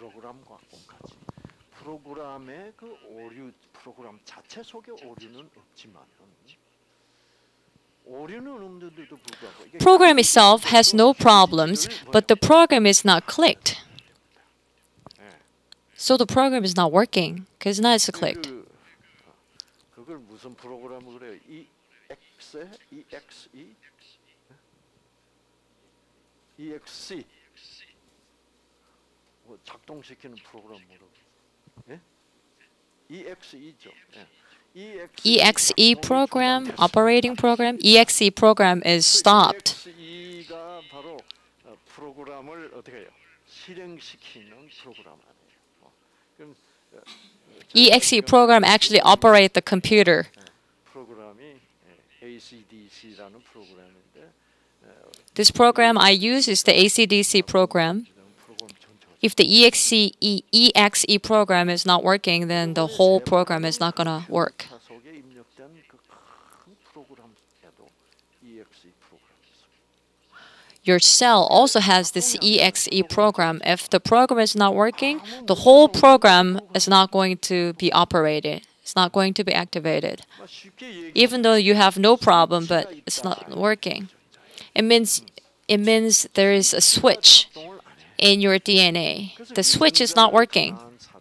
프로그램과 똑같이 프로그램의 그 오류, 프로그램 자체 속에 오류는 없지만은 오류는 없는데도 불구하고 Program itself has no problems, but the program is not clicked. So the program is not working because now it's clicked. 그걸 무슨 프로그램을 그래요? EXE 작동시키는 프로그램 뭐라고? 예? EXE죠. EXE program, operating program, EXE program is stopped. EXE가 바로 프로그램을 어떻게 해요? 실행시키는 프로그램 아니에요. 그럼 EXE program actually operate the computer. 프로그램이 ACDC라는 프로그램인데 This program I use is the ACDC program. If the EXE program is not working, then the whole program is not going to work. 속에 입력된 그 큰 프로그램에도 EXE 프로그램이 있습니다. Your cell also has this EXE program. If the program is not working, the whole program is not going to be operated. It's not going to be activated. Even though you have no problem, but it's not working. It means there is a switch in your DNA. The switch is not working.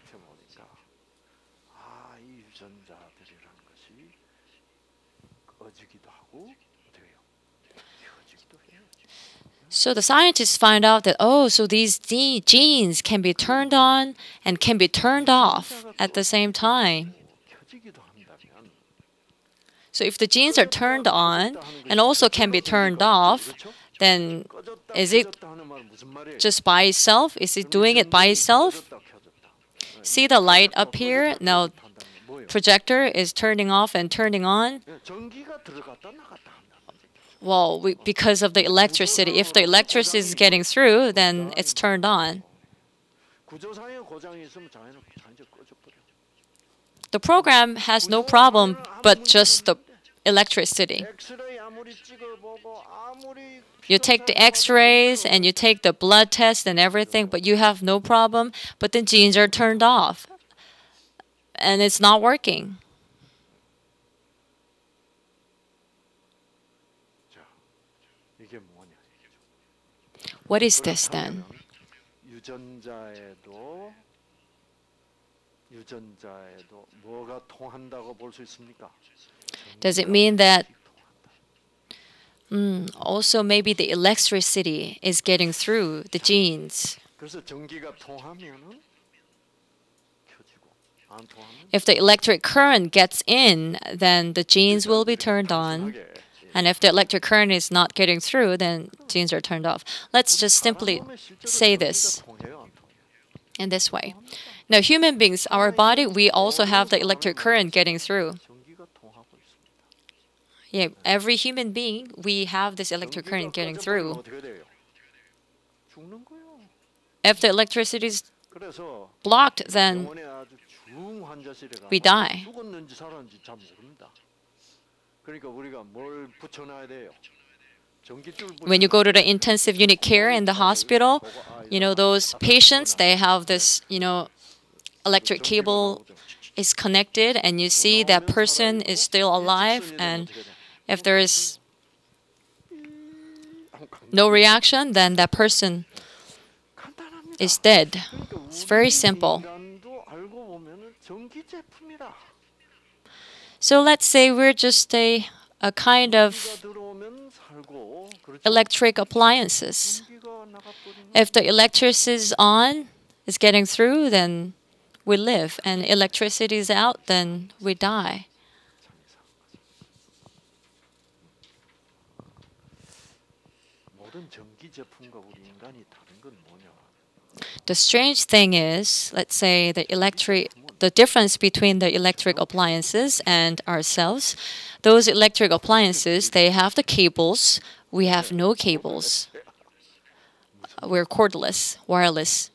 So the scientists find out that, oh, so these genes can be turned on and can be turned off at the same time. So if the genes are turned on and also can be turned off, then is it just by itself? Is it doing it by itself? See the light up here? Now projector is turning off and turning on. Well, because of the electricity. If the electricity is getting through, then it's turned on. The program has no problem, but just the electricity. You take the x-rays and you take the blood test and everything, but you have no problem, but the genes are turned off. And it's not working. What is this then? Does it mean that also maybe the electricity is getting through the genes? If the electric current gets in, then the genes will be turned on. And if the electric current is not getting through, then genes are turned off. Let's just simply say this in this way. Now, human beings, our body, we also have the electric current getting through. Yeah, every human being, we have this electric current getting through. If the electricity is blocked, then we die. When you go to the intensive unit care in the hospital, you know, those patients, they have this, you know, electric cable is connected and you see that person is still alive, and if there is no reaction, then that person is dead. It's very simple. So let's say we're just a kind of electric appliances. If the electricity is on, is getting through, then we live. And electricity is out, then we die. The strange thing is, let's say the difference between the electric appliances and ourselves, those electric appliances, they have the cables. We have no cables. We're cordless, wireless.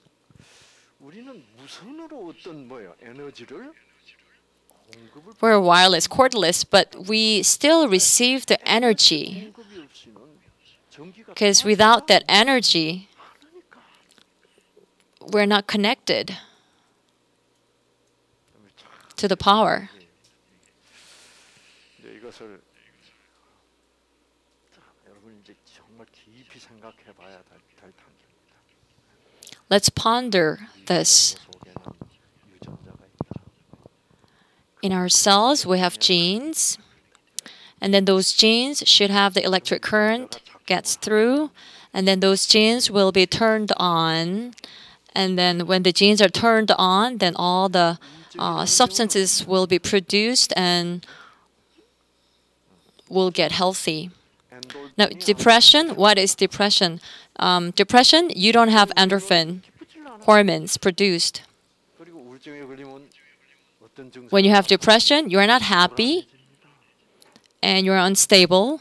We're wireless, cordless, but we still receive the energy. Because without that energy, we're not connected to the power. 네, 이것을 자, 여러분 이제 정말 깊이 생각해 봐야 될 단계입니다. Let's ponder this. 속에는 유전자가 있다. In our cells, we have genes, and then those genes should have the electric current gets through, and then those genes will be turned on, and then when the genes are turned on, then all the substances will be produced and will get healthy. Now, depression, what is depression? Depression, you don't have endorphin hormones produced. 그리고 우울증에 걸리면 어떤 증상? When you have depression, you are not happy and you're unstable.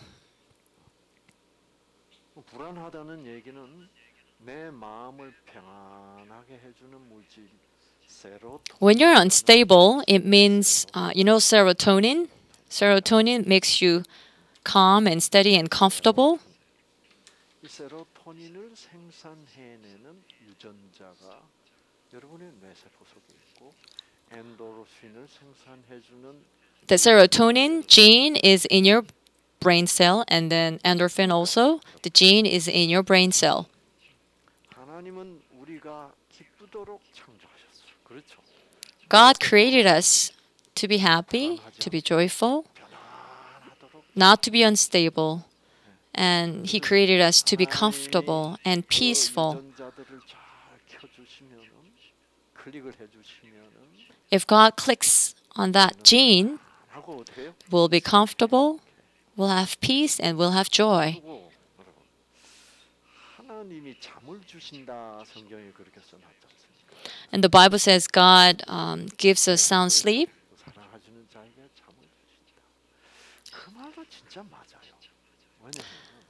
불안하다는 얘기는 내 마음을 평안하게 해주는 물질 세로토닌. When you're unstable, it means, serotonin? Serotonin makes you calm and steady and comfortable. 이 세로토닌을 생산해내는 유전자가 여러분의 뇌세포 속에 있고 엔도르핀을 생산해주는 The serotonin gene is in your brain cell, and then endorphin also. The gene is in your brain cell. 하나님은 우리가 기쁘도록 창조하셨어요. 그렇죠? God created us to be happy, to be joyful, 편안하도록 not to be unstable. And He created us to be comfortable and peaceful. 유전자들을 잘 켜주시면은 클릭을 해주시면은 If God clicks on that gene, 하고 어떻게 해요? we'll be comfortable, we'll have peace, and we'll have joy. 그리고 여러분, 하나님이 잠을 주신다 성경에 그렇게 써놨지 않습니까? And the Bible says God gives us sound sleep. 사랑하시는 자에게 잠을 주신다. 그 말도 진짜 맞아요. 왜냐하면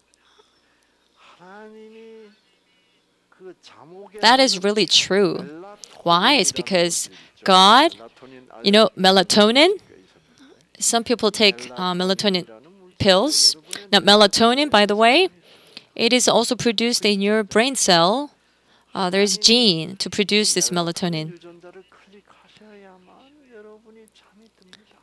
하나님이 그 잠오게 That is really true. Why? It's because God, melatonin, some people take melatonin pills. Now, melatonin, by the way, it is also produced in your brain cell. There is a gene to produce this melatonin. 유전자를 클릭하셔야만 여러분이 잠이 듭니다.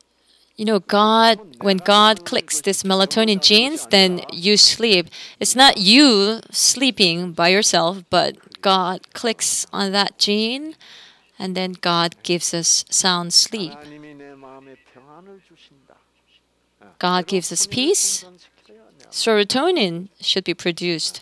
When God clicks this melatonin genes, then you sleep. It's not you sleeping by yourself, but God clicks on that gene, and then God gives us sound sleep. 하나님이 내 마음에 평안을 주신다. God gives us peace. Serotonin should be produced.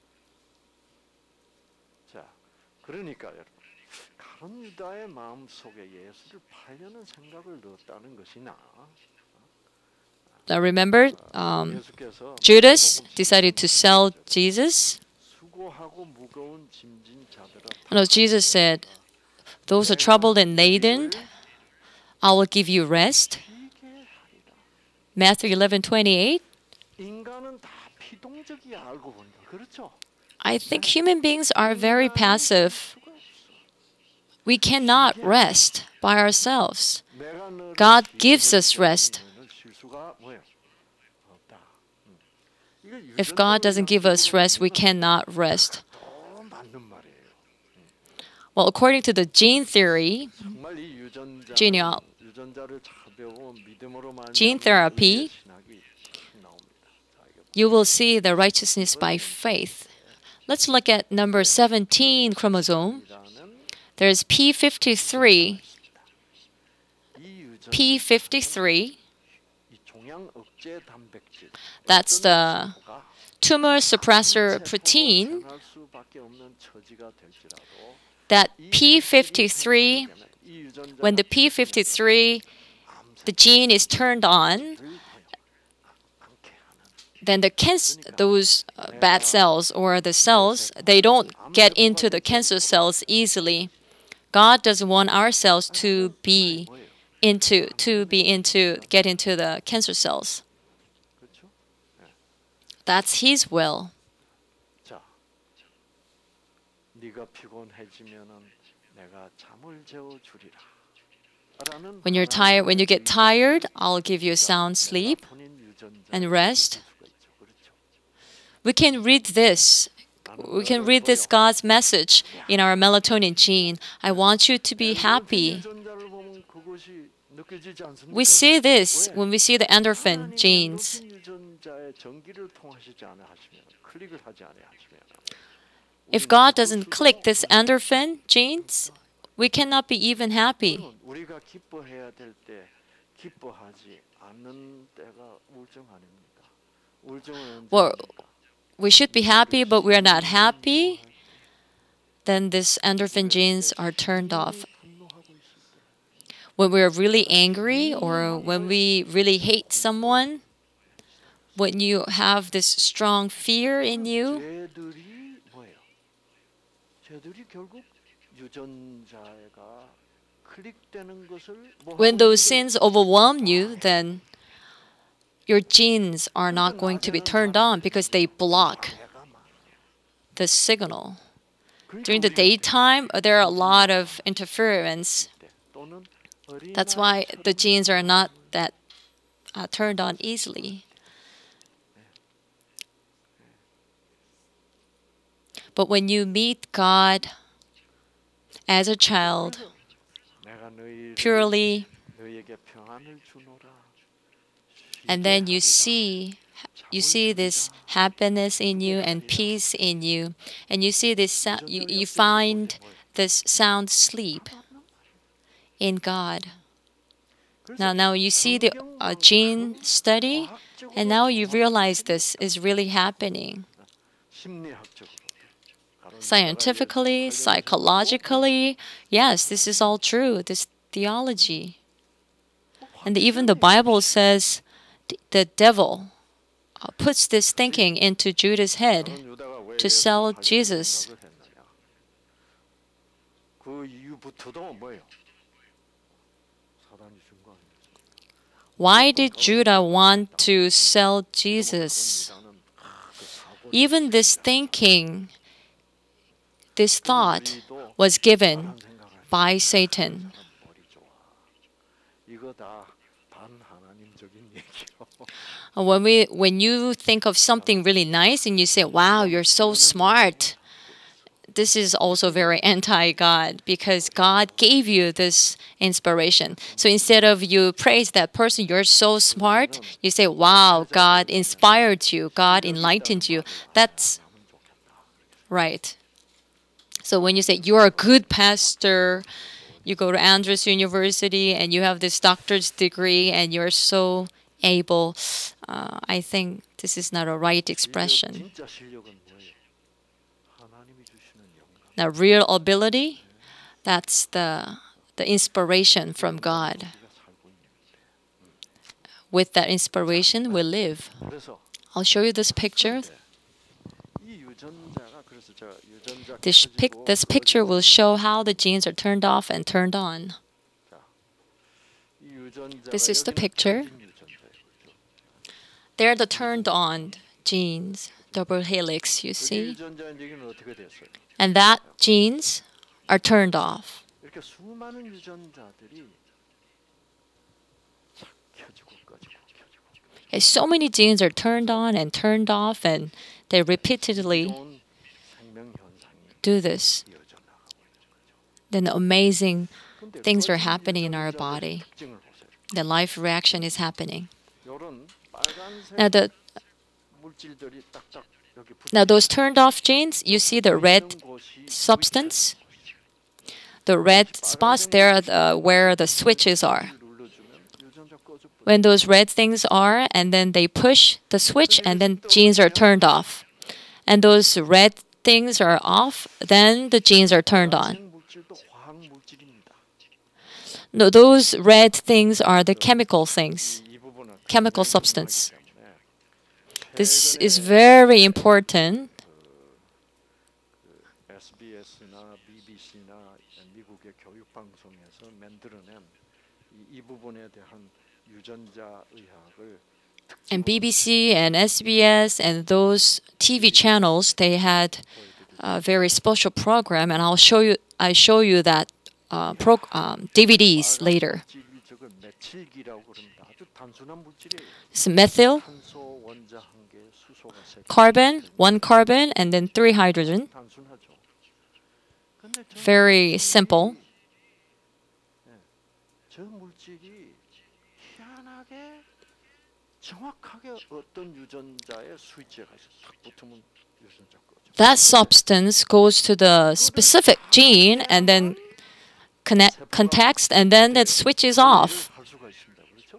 자, 그러니까 여러분, 가룟 유다의 마음 속에 예수를 팔려는 생각을 넣었다는 것이나 Now remember, 예수께서 Judas decided to sell Jesus. 수고하고 무거운 짐진 자들아 Jesus said, "Those are troubled and laden, I will give you rest." 쉬게 하리라. Matthew 11:28. 인간은 다 피동적이야 알고 보니까 그렇죠? I think human beings are very passive. We cannot rest by ourselves. 내가 너를 God 쉬게 gives us 해주면 rest. 너는 쉴 수가 뭐예요? 없다. 이거 If God doesn't give us rest, we cannot rest. 또 맞는 말이에요. Well, according to the gene theory, 정말 이 유전자 Geneo- 유전자를 잘 배우고 믿음으로 Gene therapy, 신학이 나옵니다. 자, 이거 you will see the righteousness by faith. Let's look at number 17 chromosome. 나는 There's P53. 이 유전 P53, 이 종양 억제 단백질 that's the 가 tumor suppressor protein. 생할 수밖에 없는 처지가 될지라도 That P53, 이 유전자가 when the P53, the gene is turned on, 않게 하는 then those bad cells or the cells, they don't get into the cancer cells easily. God doesn't want our cells to get into the cancer cells. 그렇죠? That's His will. 자, 네가 피곤해지면은 내가 잠을 재워 주리라. When you get tired, I'll give you sound sleep and rest. We can read this we can read this God's message in our melatonin gene. I want you to be happy. 유전자를 보면 그것이 느껴지지 않습니까? We see this 왜? when we see the endorphin genes. 하나님의 유전자의 전기를 통하시지 않아 하시면 클릭을 하지 않아 하시면 If God doesn't click this endorphin genes, we cannot be even happy. 우리가 기뻐해야 될 때 기뻐하지 않는 때가 우울증 아닙니까? 우울증은 언제 Well, 옵니까? we should be happy, but we are not happy. Then these endorphin genes are turned off. 분노하고 있을 때 When we are really angry or when we really hate someone, when you have this strong fear in you, 쟤들이 뭐예요? 쟤들이 결국 유전자가 클릭되는 것을 뭐 when 하고 those 있는데 sins overwhelm you, then your genes are not going to be turned on because they block 내가 많아. the signal. 그러니까 During the 우리가 daytime, there are a lot of interference. 때 또는 어린 That's why 아이처럼 the genes are not that turned on easily. But when you meet God as a child, 내가 너희를 purely, 너희에게 평안을 주노라. and then you 쉬게 see this happiness in you and peace in you, and you see this you find this sound sleep in God. 하리라. Now you see the gene study, and now you realize this is really happening. 심리학적으로 Scientifically, psychologically, yes, this is all true, this theology. And even the Bible says the devil puts this thinking into Judas' head to sell Jesus. 그 이유부터도 뭐예요? 사단이 준 거 아니에요? Why did Judah want to sell Jesus? Even this thinking, this thought was given by Satan. 이거 다 반하나님적인 얘기요. When you think of something really nice and you say, wow, you're so smart, this is also very anti-God because God gave you this inspiration. So instead of you praise that person, you're so smart, you say, wow, God inspired you, God enlightened you. That's right. So when you say you're a good pastor, you go to Andrews University and you have this doctor's degree and you're so able, I think this is not a right expression. 진짜 실력은 뭐예요? 하나님이 주시는 영광. Now, real ability, that's the inspiration from God. 우리가 살고 있는. With that inspiration, we live. 그래서 I'll show you this picture. 이 유전자가 그래서 제가 유전자 This picture will show how the genes are turned off and turned on. This is the picture. They're the turned on genes, double helix, you see? 유전자의 얘기는 어떻게 됐어요? And that genes are turned off. 이렇게 수많은 유전자들이 켜지고 꺼지고 켜지고 꺼지고. And so many genes are turned on and turned off, and they repeatedly 이런 생명 현상이 do this. 이어져 나가고 있는 거죠. Then amazing 근데 things are 거짓 happening in our 유전자의 body. 특징을 보세요. The life reaction is happening. 이런 빨간색 Now, 물질들이 딱딱 여기 붙어 now those turned off genes, you see the red 있는 곳이 substance? The red spots there are where the switches are. 눌러주면 유전자 꺼져 버려요. When those red things are, and then they push the switch, and then genes are turned off. And those red things are off, then the genes are turned on. 물질도 화학 물질입니다. No, those red things are the chemical things, 이 부분은 chemical substance. 때문에 This is very important. SBS나 BBC나 미국의 교육 방송에서 만들어낸 이 부분에 대한 유전자 의학을 And BBC and SBS and those TV channels, they had a very special program, and I show you that DVDs later. 저걸 몇 메틸기라고 그럽니다. 아주 단순한 물질이에요. It's methyl, 탄소 원자 한 개, 수소가 세 개. carbon, one carbon, and then three hydrogen. 단순하죠. 근데 Very simple. 저 물질이 희한하게 정확하게 어떤 유전자에 스위치가 있어. 딱 붙으면 유전자 거죠. That substance goes to the specific gene and then contacts, and then it switches off. 할 수가 있습니다. 그렇죠?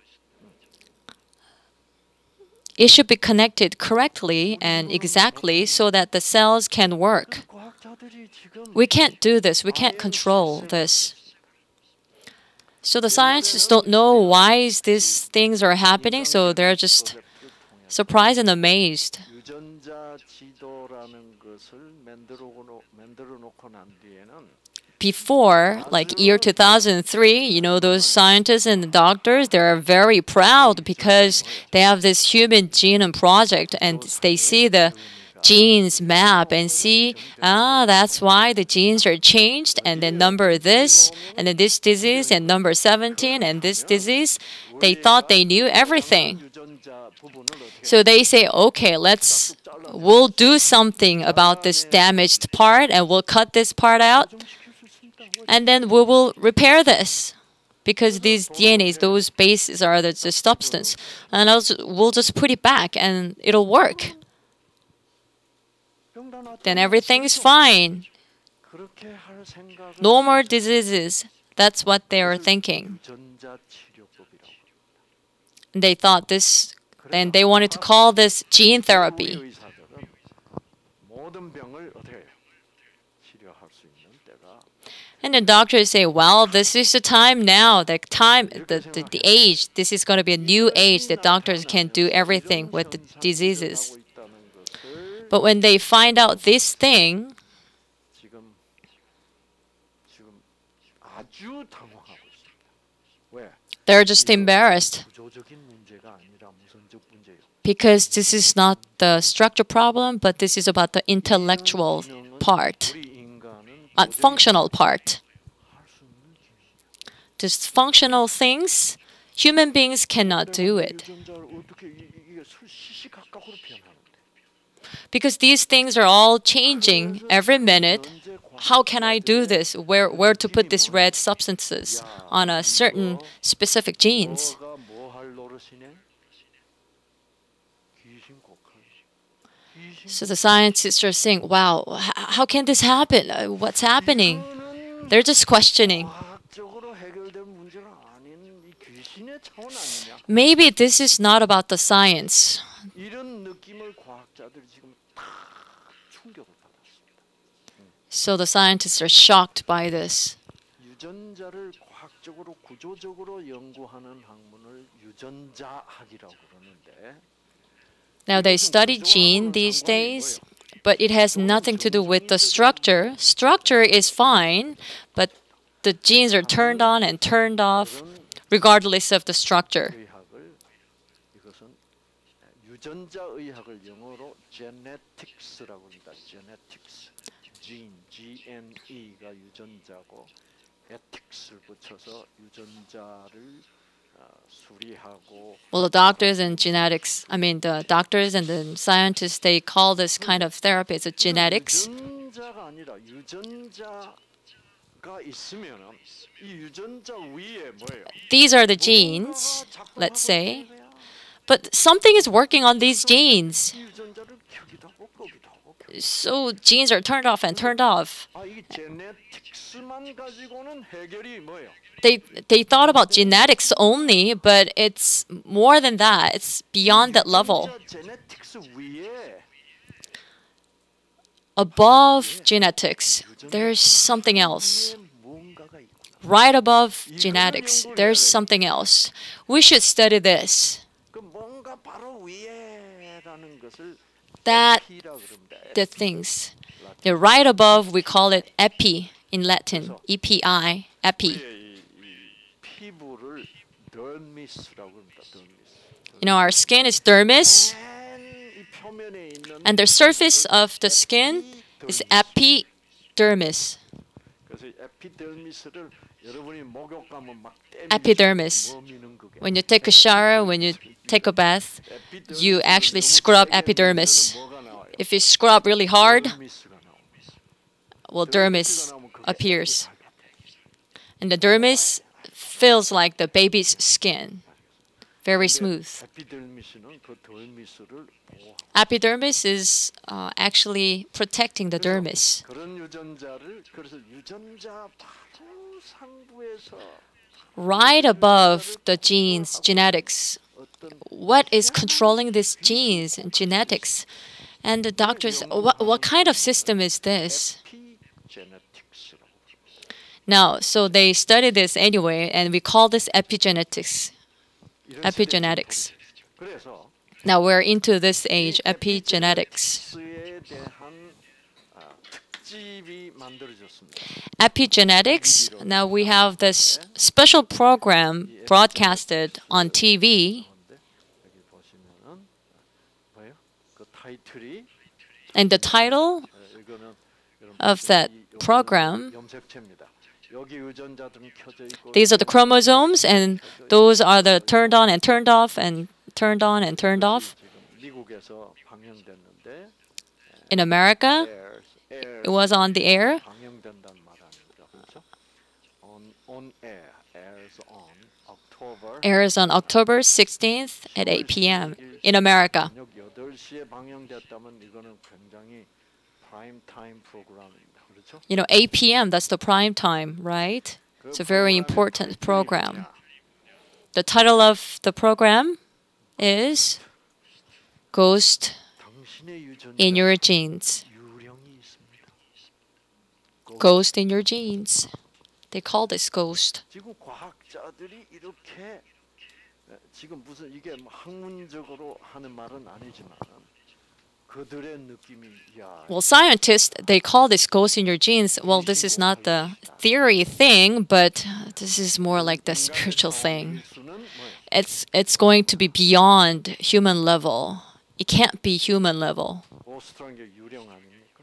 It should be connected correctly and exactly so that the cells can work. 과학자들이 지금 We can't do this. We can't control this. So the scientists don't know why these things are happening, so they're just surprised and amazed. 유전자 지도라는 것을 만들어 놓고 난 뒤에는 Before, like year 2003, you know, those scientists and doctors, they are very proud because they have this human genome project and they see the genes map and see, that's why the genes are changed, and then number this, and then this disease, and number 17, and this disease. They thought they knew everything. 유전자 부분을 어떻게 So they say, okay, we'll do something about this damaged part, and we'll cut this part out, 시킬 수 있습니까? and then we will repair this. Because these DNAs, those bases are the substance. And we'll just put it back, and it'll work. Then everything's fine. 그렇게 할 생각을 No more diseases. That's what they were thinking. 유전자 치료법이라고 합니다. And they thought this, and they wanted to call this gene 우리 therapy. 의사들은 모든 병을 어떻게 해요? 치료할 수 있는 때가 And the doctors say, well, this is the time now, the age. This is going to be a new age that doctors can do everything with the diseases. 하고 있다는 것을 But when they find out this thing, 지금 아주 당황하고 있습니다. 왜? they're just embarrassed 구조적인 문제가 아니라 무선적 문제예요. because this is not the structure problem, but this is about the intellectual part, 우리 인간은 functional part. 할수 있는 기능이에요. Just functional things, human beings cannot do it. 유전자를 어떻게 이게 시시각각으로 변하는데? Because these things are all changing every minute. How can I do this? Where to put these red substances on a certain specific genes? 너가 뭐 할 노릇이네? 귀신 곡할. 귀신 So the scientists are saying, wow, how can this happen? What's happening? They're just questioning. 과학적으로 해결될 문제가 아닌 이 귀신의 차원 아니냐? Maybe this is not about the science. 이런 느낌을 과학자들이 지금 다 충격을 받았습니다. So the scientists are shocked by this. 유전자를 과학적으로 구조적으로 연구하는 학문을 유전자학이라고 그러는데 Now they study gene these days, but it has nothing to do with the structure. Structure is fine, but the genes are turned on and turned off regardless of the structure. 의학을 이것은 유전자 의학을 영어로 genetics라고 합니다. genetics, GNE가 유전자고 ethics를 붙여서 유전자를 수리하고 Well, the doctors and the doctors and the scientists, they call this kind of therapy as a genetics. 유전자가 아니라 유전자가 있으면은 이 유전자 위에 뭐예요? These are the genes, let's say. But something is working on these genes. 이 유전자를 켜기도 하고 끄기도 하고. So genes are turned off and turned off. 이 제네틱스만 가지고는 해결이 뭐예요? They thought about genetics only, but it's more than that. It's beyond that level. 제네틱스 위에 Above genetics, there's something else. 뭔가가 있구나. Right above genetics, there's something else. We should study this. 그 뭔가 바로 위에라는 것을 That P라고 그럽니다. the things. The right above, we call it epi in Latin. EPI, epi. 이 피부를 더미스라고 합니다. 더미스. You know, our skin is dermis, 이 표면에 있는 and the surface of the skin is epidermis. 그래서 에피더미스를 여러분이 목욕 가면 막 epidermis. 뭐 미는 그게. When you take a shower, when you take a bath, you actually scrub epidermis. 뭐가 나와요? If you scrub really hard, 미스가 나옵니다. well, dermis 나오면 그게 appears. 살같아요. And the dermis feels like the baby's skin. Very smooth. 에피델미스는 그 dermis를 보호. Epidermis is actually protecting the dermis. 그런 유전자를 그래서 유전자 바로 상부에서 Right above the genes, genetics. 어떤 What is controlling these genes and genetics? And the doctors, what kind of system is this? 에피제네틱스라고 Now, so they study this anyway, and we call this epigenetics. 이런 Epigenetics. 시대에 그래서 Now we're into this age, epigenetics. 에 대한 특집이 만들어졌습니다. Epigenetics, now we have this special program broadcasted on TV, 그런데 여기 보시면은 뭐예요? 그 타이틀이 and the title 이거는 여러분 of that program, 염색체입니다. 여기 유전자들은 켜져 있고 these are the chromosomes, and those are the turned on and turned off, and turned on and turned off. 지금 미국에서 방영됐는데 In America, it was on the air. 방영된다는 말 아닙니다. 그렇죠? On air, airs on October Airs on October 16th at 8 p.m. in America. 저녁 8시에 방영됐다면 이거는 굉장히 프라임 타임 프로그램입니다. 그렇죠? You know, 8 p.m., that's the prime time, right? It's a very important program. The title of the program is Ghost 당신의 유전자 in Your Genes. 유령이 있습니다. Ghost in Your Genes. They call this ghost. 지금 과학자들이 이렇게 지금 무슨 이게 뭐 학문적으로 하는 말은 아니지만 그들의 느낌이 야 Well, scientists, they call this ghost in your genes. Well, this is not the theory thing, but this is more like the spiritual thing. 수는 뭐예요? It's going to be beyond human level. It can't be human level. 고스트란 게 유령 아닙니까?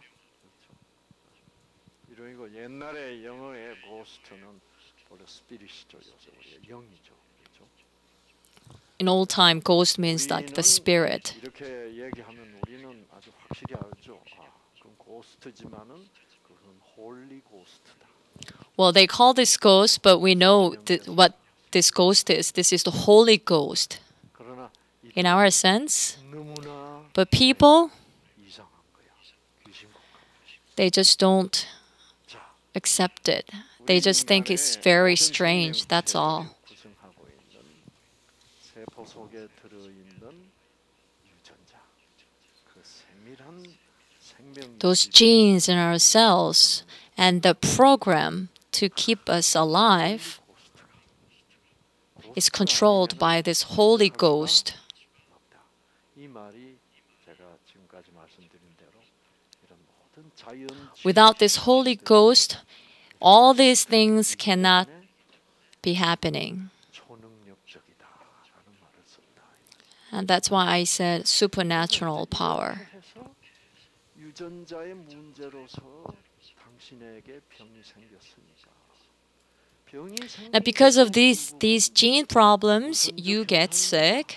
그렇죠. 유령이고 옛날에 영어의 고스트는 원래 스피릿이죠. 요새 우리 영이죠. 그렇죠? In old time, ghost means like the spirit. 이렇게 얘기하면 우리는 아주 확실히 알죠. 아, 그건 고스트지만은 그건 홀리 고스트다. Well, they call this ghost, but we know what this ghost is. This is the Holy Ghost 그러나 이 in our sense. 너무나 But people, 이상한 거야. 귀신 공감. they just don't 자, accept it. They just think it's very strange. That's all. 구성하고 있는 세포 속에 들어있는 유전자, 그 세밀한 생명 Those genes in our cells and the program to keep us alive is controlled by this Holy Ghost. 이 말이 제가 지금까지 말씀드린 대로 이런 모든 자연 Without this Holy Ghost, all these things cannot be happening. 초능력적이다라는 말을 썼다. And that's why I said supernatural power. 해서 유전자의 문제로서 당신에게 병이 생겼으니까. 병이 Now, because of these gene problems, you get sick.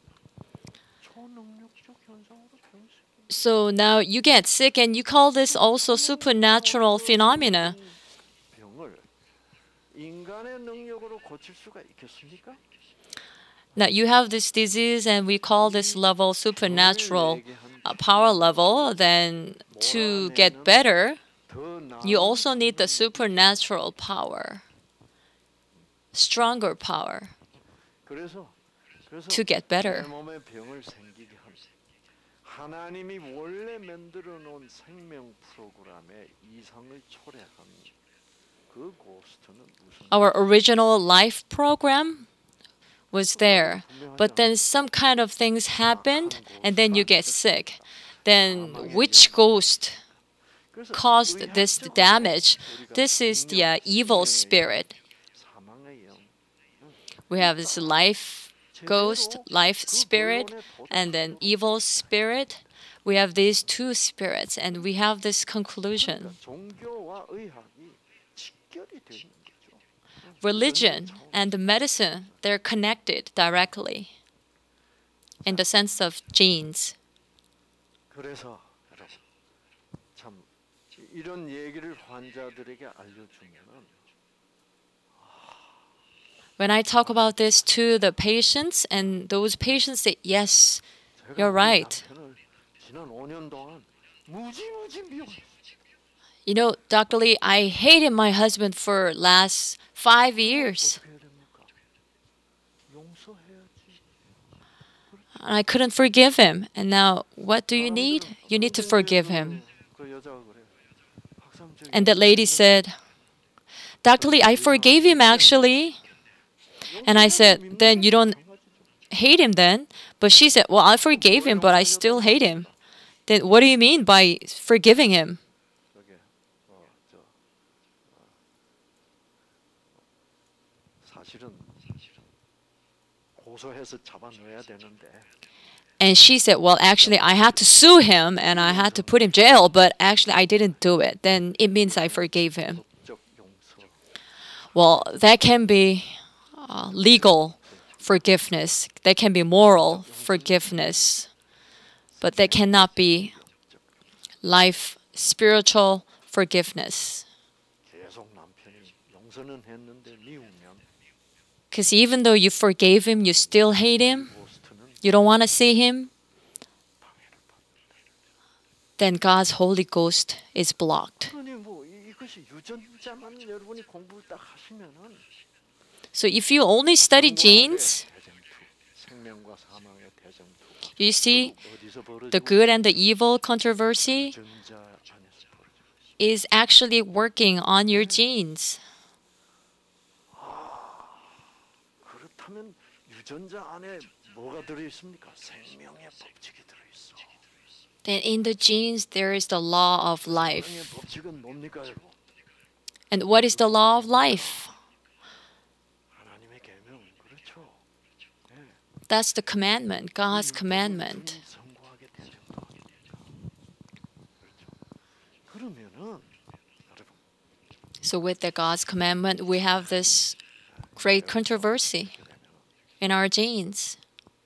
초능력적 현상으로 병이 So now you get sick, and you call this also supernatural phenomena. 병을 인간의 능력으로 고칠 수가 있겠습니까? Now you have this disease, and we call this level supernatural power level. Then to get better, 더 나은 you also need the supernatural power, stronger power 그래서 to get 내 better. 몸에 병을 생기게 합니다. 하나님이 원래 만들어 놓은 생명 프로그램에 이상을 초래한 그 고스트는 무슨 Our original life program was there, but then some kind of things happened, and then you get sick. Then which ghost 그래서 caused this damage? This is the evil spirit. 사망의 영 We have this life ghost, life spirit, and then evil spirit. We have these two spirits, and we have this conclusion. 종교와 의학이 직결이 되는 거죠. religion and the medicine, they're connected directly in the sense of genes. 그래서 여러분 참 이런 얘기를 환자들에게 알려주면은 When I talk about this to the patients, and those patients say, yes, you're right. 지난 5년 동안 무지무지 미워했어요. You know, Dr. Lee, I hated my husband for last 5 years. 어떻게 해야 됩니까? 용서해야지. And I couldn't forgive him. And now, what do you need? You need to forgive him. 그 여자가 그래. 학상적인 And that lady said, Dr. Lee, I forgave him actually. And I said, then you don't hate him then? But she said, well, I forgave him, but I still hate him. Then what do you mean by forgiving him? 저게 사실은 고소해서 잡아넣어야 되는데 And she said, well, actually, I had to sue him and I had to put him in jail, but actually, I didn't do it. Then it means I forgave him. 법적 용서. Well, that can be legal forgiveness. That can be moral forgiveness. But that cannot be life, spiritual forgiveness. 계속 남편이 용서는 했는데 미우면 Because even though you forgave him, you still hate him, 고스트는 you don't want to see him, 방해를 받는다. then God's Holy Ghost is blocked. 그러니 뭐 이것이 유전자만 여러분이 공부를 딱 하시면은 So if you only study genes, 생명과 사망의 대쟁투 you see 어디서 벌어지고 the good and the evil controversy 유전자 안에서 벌어지고 is actually working on your genes. 그렇다면 유전자 안에 뭐가 들어 있습니까? 생명의 법칙이 들어 있어. Then in the genes there is the law of 생명의 life. 법칙은 뭡니까, 여러분? And what is the law of life? 하나님의 계명 그렇죠. That's the commandment, God's commandment. 성공하게 대쟁도 아닙니까? 그렇죠. 그러면은 여러분 So with the God's commandment, we have this great controversy in our genes.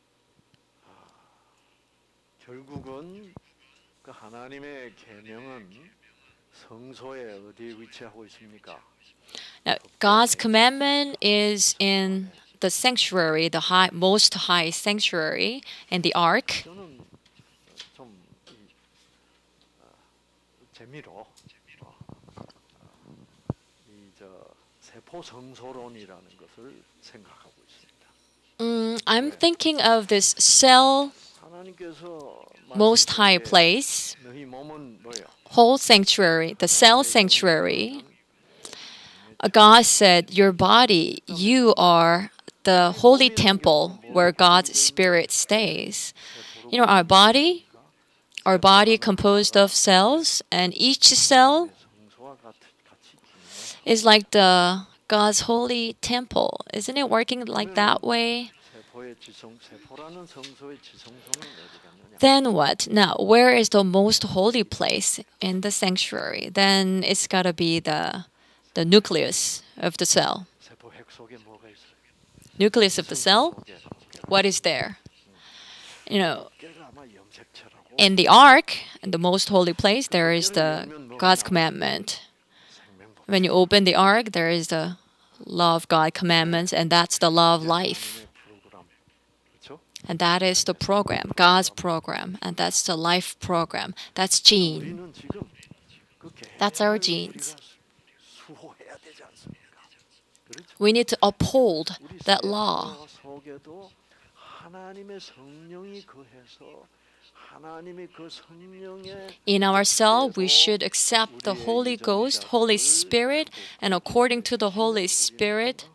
결국은 그 하나님의 계명은 성소에 어디에 위치하고 있습니까? Now, God's commandment is in the sanctuary, the most high sanctuary, and the ark. 저는 좀 재미로 이저 세포 성소론이라는 것을 생각하고 있습니다. I'm thinking of this cell 하나님께서 most high 말씀하실 때 place, 너희 몸은 뭐예요? whole sanctuary, the cell sanctuary. God said, your body, you are the holy temple where God's Spirit stays. You know, our body composed of cells, and each cell 성소와 같이 기능을 is like the God's holy temple. Isn't it working like that way? 세포의 세포라는 성소의 지성소는 어디겠느냐? Then what? Now, where is the most holy place in the sanctuary? Then it's got to be the nucleus of the cell. 세포 핵 속에 뭐가 있어요? Nucleus of the cell? 속에 What is there? You know, 깨가 아마 염색체라고 in the ark, in the most holy place, there is the God's commandment. 생명법 When you open the ark, there is the law of God commandments, and that's the law of life. 프로그램 그렇죠? And that is the program, God's program, and that's the life program. That's gene. 우리는 지금 그 That's our 계명을 genes. 우리가 수호해야 되지 않습니까? 그렇죠? We need to uphold 우리 that law. 세포 속에도 하나님의 성령이 거해서 하나님의 그 성령의 In our cell, we should accept the Holy Ghost, Holy Spirit, and according to the Holy Spirit,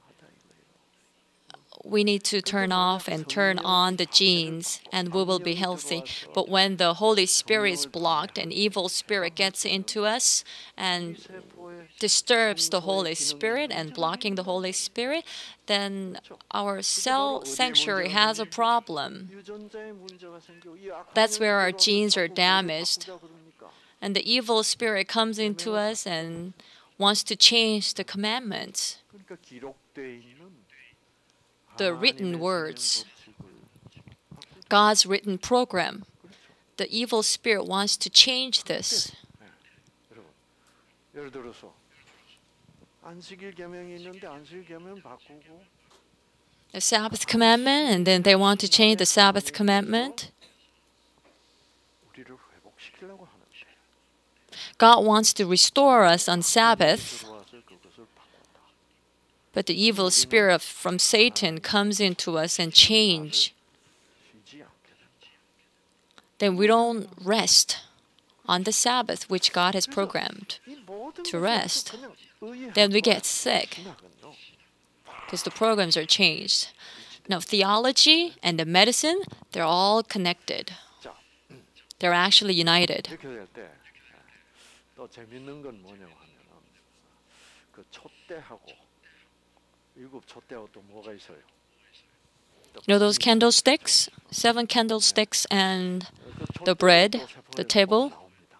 we need to turn off and turn on the genes, and we will be healthy. But when the Holy Spirit is blocked, an evil spirit gets into us and 세포의 disturbs the Holy Spirit and blocking the Holy Spirit, then our cell sanctuary has a problem. 유전자에 문제가 생기고 이 악한 That's where our 영이 genes are 들어와서 damaged. 바꾸자 그럽니까? And the evil spirit comes into us and wants to change the commandments. 그러니까 기록 기록되어 있는 The written 하나님의 words, 생명 법칙을 God's written program. 그렇죠. The evil spirit wants to change this. 여러분, 예를 들어서 안식일 계명이 있는데 안식일 계명 바꾸고 The Sabbath commandment, and then they want to change the Sabbath commandment. 우리를 회복시키려고 하는데 God wants to restore us on Sabbath, 들어와서 그것을 바꾼다. but the evil spirit from Satan comes into us and change. 쉬지 않게 된다. Then we don't rest on the Sabbath, which God has programmed. 이 모든 To 것을 rest. 그냥 의학과 Then we get sick 신학은요, because the programs are changed. Now, theology and the medicine, they're all connected. 자, They're actually united. 이렇게 될 때 또 재밌는 건 뭐냐고 하면은 그 촛대하고 일곱 촛대하고 또 뭐가 있어요? You know those candlesticks? 7 candlesticks and 그 the 촛대도 bread, 또 세포에서 the 꼭 table? 나옵니다.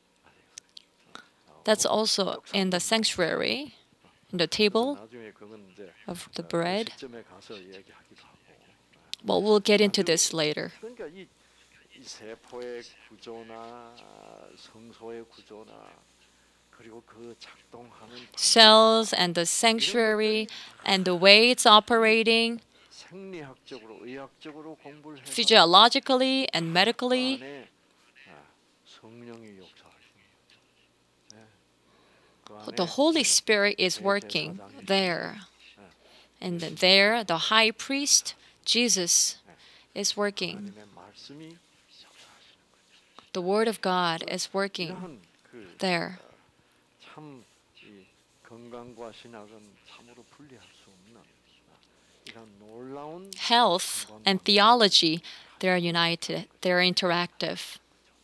That's also in the sanctuary, in the table 나중에 그건 이제 of the bread. 시점에 가서 얘기하기도 하고. But we'll get into this later. 그러니까 이 세포의 구조나 성소의 구조나 그리고 그 작동하는 Cells and the sanctuary and the way it's operating 생리학적으로 의학적으로 공부를 해서 physiologically and medically. 안에 성령이 역사하시는 거죠. 네. 그 안에 The Holy Spirit is working there. And then there, the high priest, Jesus, is working. 하나님의 말씀이 역사하시는 거죠. The Word of God is working 이러한 그 there. 참 이 건강과 신학은 참으로 분리할 수 없는 이런 놀라운 Health and theology, they're united, they're interactive.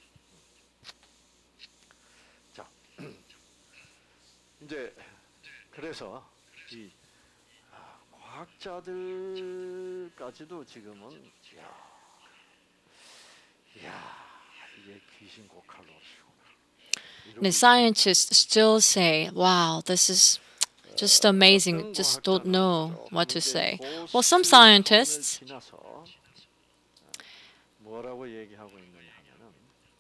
자, 이제 그래서 이 과학자들까지도 지금은 야 이게 귀신 고칼로시구나. The scientists still say, wow, this is just amazing, just don't know what to say. Well, some scientists, 지나서 뭐라고 얘기하고 있느냐 하면은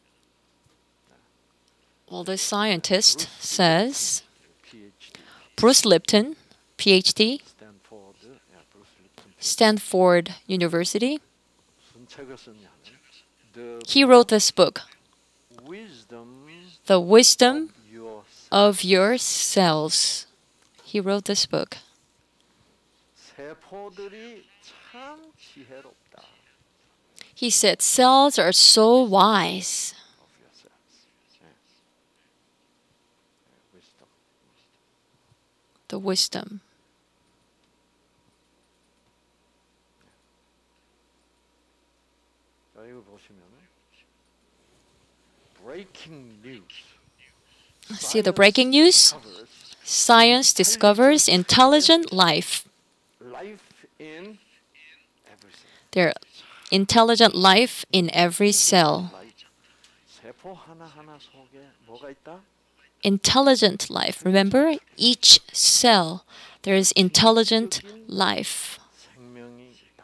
well, this scientist says, PhD Bruce Lipton, PhD, 스탠포드 브루스 립슨 Stanford University, 무슨 책을 썼냐면 The he wrote this book, Wisdom The Wisdom of Your of Your Cells. He wrote this book. 세포들이 참 지혜롭다. He said, cells are so wise. Of your cells. Wisdom. The wisdom. 자, 이거 보시면은 breaking news. See the breaking news? Covers Science discovers intelligent life. life in everything. There intelligent life in every cell. Life. 세포 하나하나 속에 뭐가 있다? Intelligent life. Remember, each cell there is intelligent life. 생명이 있다.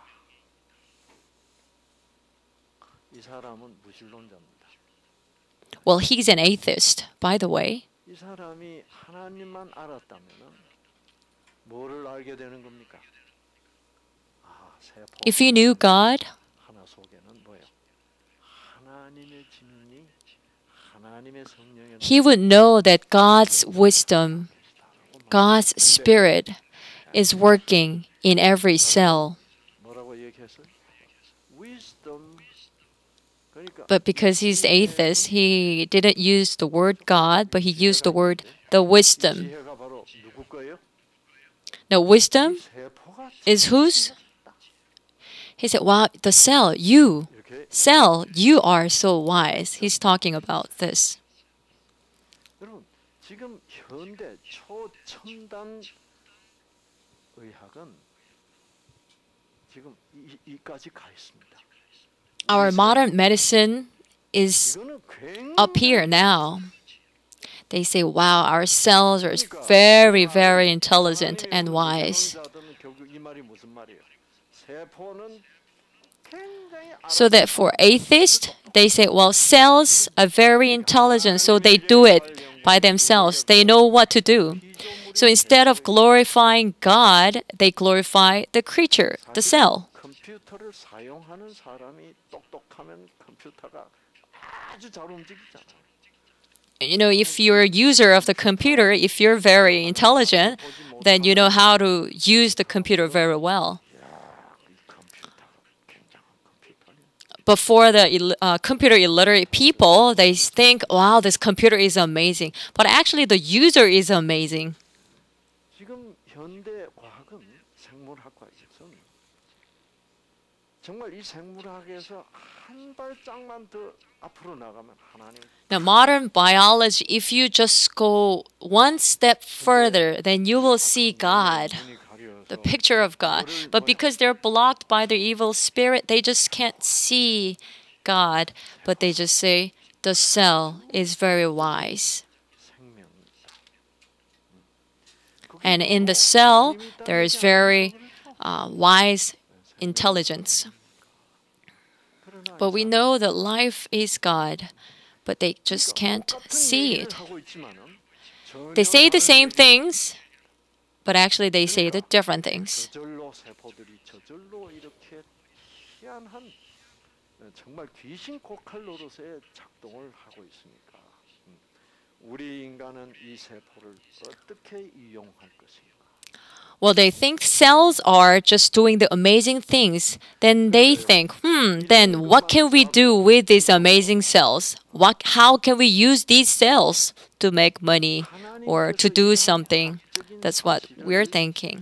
이 사람은 무신론자입니다. Well, he's an atheist, by the way. 이 사람이 하나님만 알았다면은 뭐를 알게 되는 겁니까? 아, 세포 If he knew God, 하나 속에는 뭐예요? 하나님의 지능이 하나님의 성령의 he would know that God's wisdom, God's spirit is working in every cell. 뭐라고 얘기했어요? Wisdom. 그러니까 But because he's atheist, he didn't use the word God, but he used the word the wisdom. 지혜가 바로 누구 거예요? Now, wisdom 세포가 is whose? He said, wow, the cell, you, 이렇게 cell, you are so wise. He's talking about this. 여러분 지금 현대 초첨단 의학은 지금 이까지 가 있습니다. Our modern medicine is 이거는 굉장히 up here now. They say, wow, our cells are very, very intelligent and wise. 이론자들은 이 말이 무슨 말이에요? 세포는 So that for atheists, they say, well, cells are very intelligent, so they do it by themselves. They know what to do. So instead of glorifying God, they glorify the creature, the cell. 컴퓨터를 사용하는 사람이 똑똑하면 컴퓨터가 아주 잘 움직이잖아. You know, if you're a user of the computer, if you're very intelligent, then you know how to use the computer very well. But for the computer illiterate people, they think, wow, this computer is amazing. But actually, the user is amazing. 지금 현대 과학은 생물학과에서는 정말 이 생물학에서 한 발짝만 더 앞으로 나가면 하나님. Now, modern biology, if you just go one step further, then you will see God, the picture of God. But because they're blocked by the evil spirit, they just can't see God. But they just say, the cell is very wise. And in the cell, there is very wise intelligence. But we know that life is God, but they just can't see it. They say the same things, but actually they say the different things. 저절로 세포들이 저절로 이렇게 희한한 정말 귀신 고칼 노릇에 작동을 하고 있으니까 우리 인간은 이 세포를 어떻게 이용할 것인가? Well, they think cells are just doing the amazing things. Then they think, then what can we do with these amazing cells? How can we use these cells to make money or to do something? That's what we're thinking.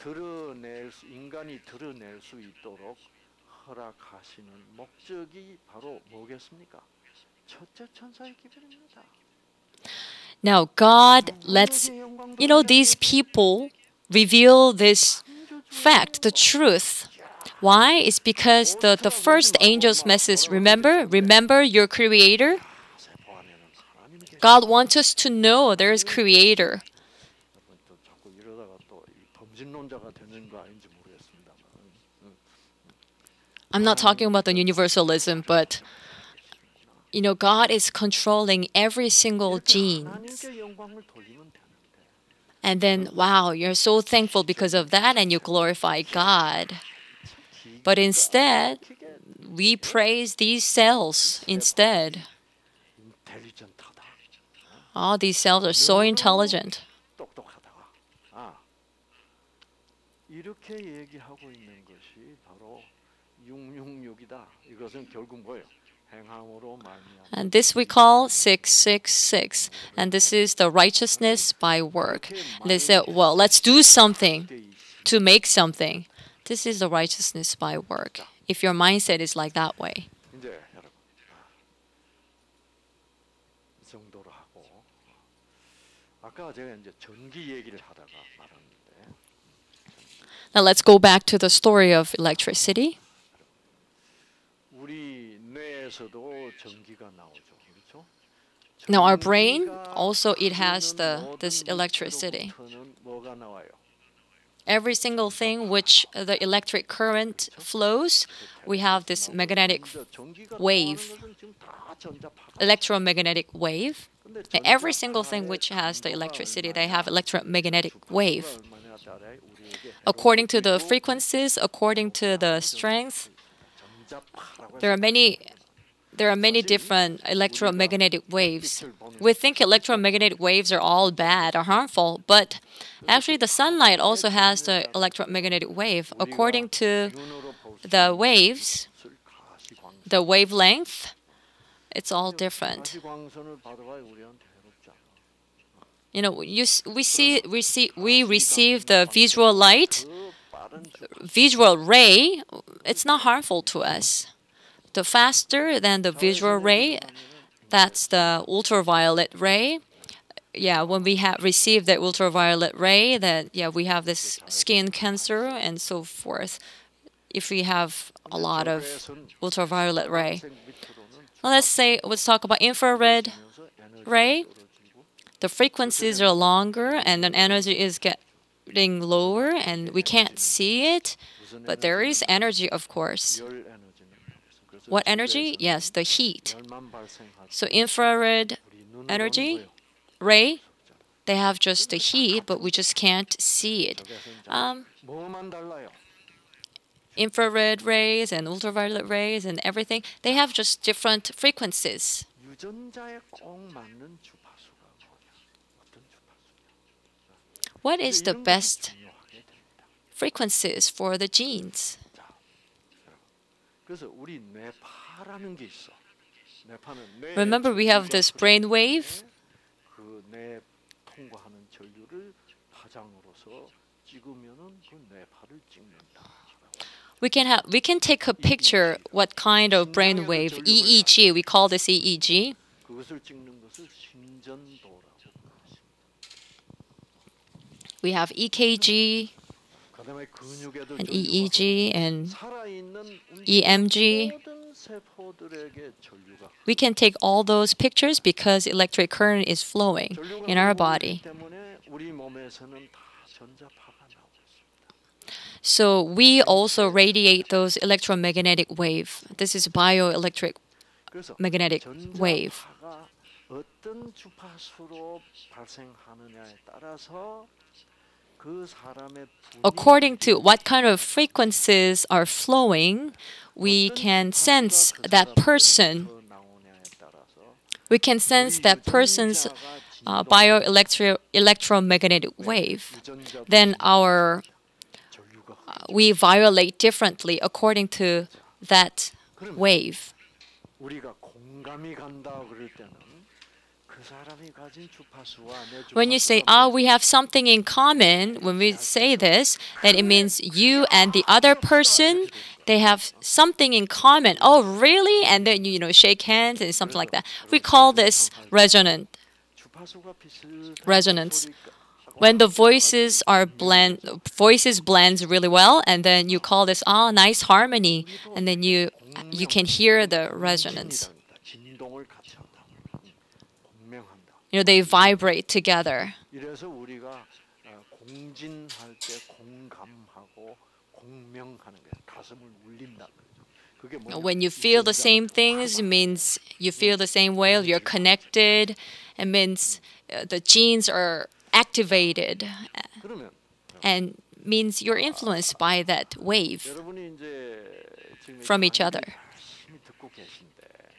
인간이 드러낼 수 있도록 허락하시는 목적이 바로 뭐겠습니까? 첫째 천사의 기별입니다. Now, God lets, these people reveal this fact, the truth. Why? It's because the first angel's message, remember your creator? God wants us to know there is creator. 자꾸 이러다가 또 범신론자가 되는 거 아닌지 모르겠습니다만. I'm not talking about the universalism, but God is controlling every single gene. 하나님께 영광을 돌리면 되는데. And then, wow, you're so thankful because of that and you glorify God. But instead, we praise these cells instead. 인텔리전트하다. All these cells are so intelligent. 똑똑하다. 이렇게 얘기하고 있는 것이 바로 666이다. 이것은 결국 뭐예요? 행함으로 말미암아. And this we call 666. And this is the righteousness by work. And they say, well, let's do something to make something. This is the righteousness by work. If your mindset is like that way. 이제 여러분 이 정도로 하고 아까 제가 이제 전기 얘기를 하다가 말았는데 Now let's go back to the story of electricity. 우리 뇌에서도 전기가 나오죠, 그렇죠? Now our brain also it has this electricity. 뭐가 나와요? Every single thing which the electric current flows, we have this magnetic wave, electromagnetic wave. And every single thing which has the electricity, they have electromagnetic wave. According to the frequencies, according to the strength, there are many different electromagnetic waves. We think electromagnetic waves are all bad or harmful, but actually the sunlight also has the electromagnetic wave. According to the waves, the wavelength, it's all different. We receive the visual light, visual ray. It's not harmful to us. The faster than the visual ray, that's the ultraviolet ray. Yeah, when we have received the ultraviolet ray, we have this skin cancer and so forth. If we have a lot of ultraviolet ray, let's talk about infrared ray. The frequencies are longer, and then energy is getting lower and we can't see it, 무슨 but there is energy, of course. 열 에너지는 그래서 What energy? 지구에서는 Yes, the heat. 열만 발생하고 So infrared 우리 눈으로는 energy, 보여. ray, they have just the heat, but we just can't see it. 저기에서 이제 뭐만 달라요? Infrared rays and ultraviolet rays and everything, they have just different frequencies. 유전자에 꼭 맞는 주파수가 뭐냐? 어떤 주파수냐? What is the 이런 것이 best 중요하게 됩니다. frequencies for the genes? 자, 그래서 우리 뇌파라는 게 있어. 뇌파는 뇌 Remember, we have this brain wave. 그뇌 통과하는 전류를 파장으로서 찍으면은 그 뇌파를 찍는다. We can take a picture what kind of brain wave EEG. We call this EEG. 그것을 찍는 것을 심전도라고 부릅니다. We have EKG 그다음에 근육에도 and EEG and 살아있는 우리 EMG. 모든 세포들에게 전류가 We can take all those pictures because electric current is flowing in our body. 때문에 우리 몸에서는 다 전자파가 나오고 있습니다. So we also radiate those electromagnetic wave. This is bioelectric 그래서 magnetic wave. 전자파가 어떤 주파수로 발생하느냐에 따라서 그 사람의 According to what kind of frequencies are flowing, we can sense that person. We can sense that person's electromagnetic wave. Then we violate differently according to that wave. 우리가 공감이 간다 그럴 때는 그 사람이 가진 주파수와 내 When you say, we have something in common, when we say this, then it means you and the other person, they have something in common. Oh, really? And then shake hands and something like that. We call this resonance. When the voices blends really well, and then you call this nice harmony, and then you can hear the resonance. They vibrate together. 이래서 우리가 공진할 때 공감하고 공명하는 게 가슴을 울린다. 그게 뭐냐? When you feel the same things, it means you feel the same way. You're connected. It means the genes are activated, 그러면 and means you're influenced by that wave 여러분이 이제 지금 from each other. 열심히 듣고 계신데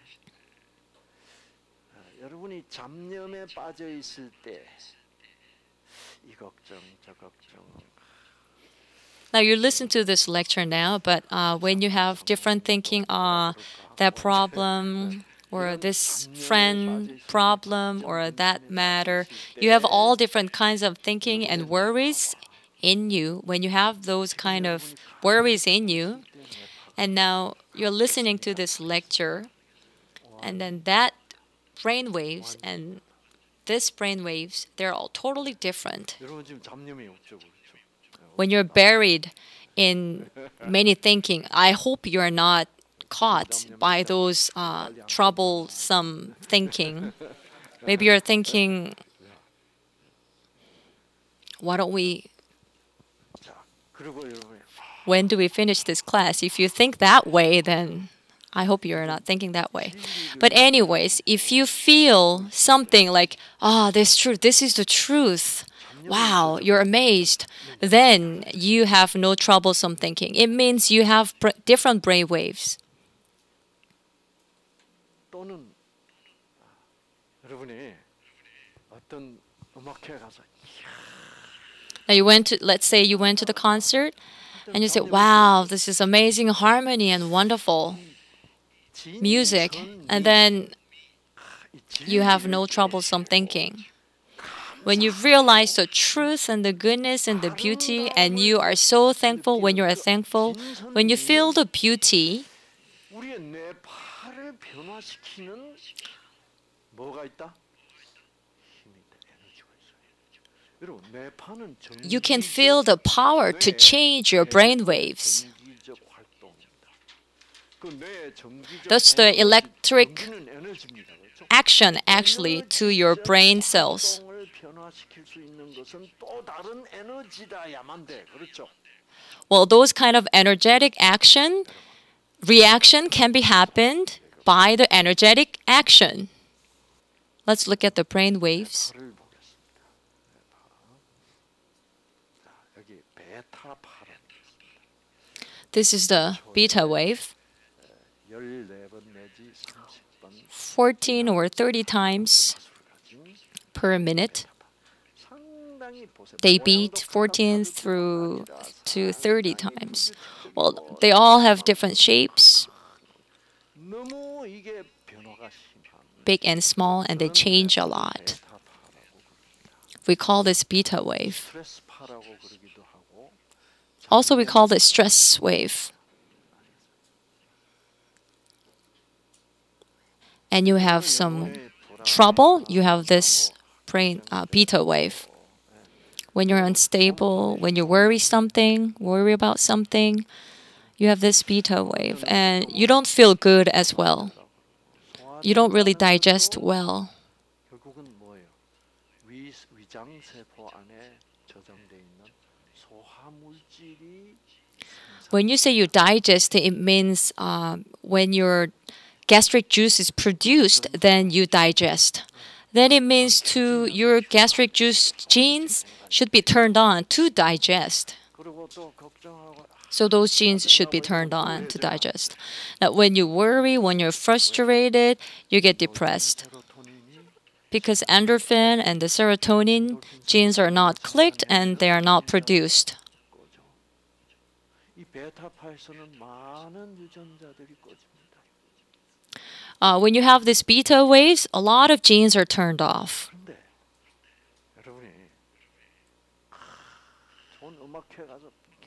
여러분이 잡념에 빠져 있을 때 이 걱정 저 걱정 Now you listen to this lecture now, but when you have different thinking, that problem or this friend problem or that matter, you have all different kinds of thinking and worries in you. When you have those kind of worries in you, and now you're listening to this lecture, and then that brain waves and this brain waves, they're all totally different. 여러분 지금 잡념이 없죠, 그렇죠? When you're buried in many thinking, I hope you're not caught by those troublesome thinking. Maybe you're thinking, why don't we, 자, 그리고 여러분 when do we finish this class? If you think that way, then I hope you're not thinking that way. But anyways, if you feel something like, this truth, this is the truth, wow, you're amazed, then you have no troublesome thinking. It means you have different brain waves. 또는 여러분이 어떤 음악회 가서 Now let's say you went to the concert and you say, wow, this is amazing harmony and wonderful music. And then you have no troublesome thinking. When you realize the truth and the goodness and the beauty, and you are so thankful when you are thankful, when you feel the beauty, 우리의 뇌파를 변화시키는 뭐가 있다? 힘이 있다. 에너지가 있어요. 여러분, 뇌파는 you can feel the power to change your brain waves. 정기적 활동입니다. 그 뇌의 정기적 That's the electric 전기는 에너지입니다. 그렇죠? action actually to your brain cells. 활동을 변화시키는 변화시킬 수 있는 것은 또 다른 에너지다야만 돼. 그렇죠? Well, those kind of energetic reaction can be happened by the energetic action. Let's look at the brain waves. 파를 보겠습니다. 자, 여기 베타파라는 게 있습니다. This is the beta wave. 14번 내지 30번 14 or 30 times per minute. 상당히 보세요. They beat 14 through to 30 times. Well, they all have different shapes, 너무 이게 변화가 심한 big and small, and they change a lot. 베타파라고 그럽니다. We call this beta wave. 스트레스파라고 그러기도 하고 Also, we call it stress wave. And you have some trouble, you have this brain beta wave. When you're unstable, when you worry about something, you have this beta wave, and you don't feel good as well. You don't really digest well. 결국은 뭐예요? 위장세포 안에 저장돼 있는 소화물질이 When you say you digest, it means when your gastric juice is produced, then you digest. Then it means your gastric juice genes should be turned on to digest. 그리고 또 걱정하고 So those genes should be turned on to digest. Now, when you worry, when you're frustrated, you get depressed. 세로토닌이 Because endorphin and the serotonin genes are not clicked and they are not produced. 거죠. 이 베타파에서는 많은 유전자들이 꺼집니다. When you have this beta waves, a lot of genes are turned off. 근데 여러분이 좋은 음악회 가서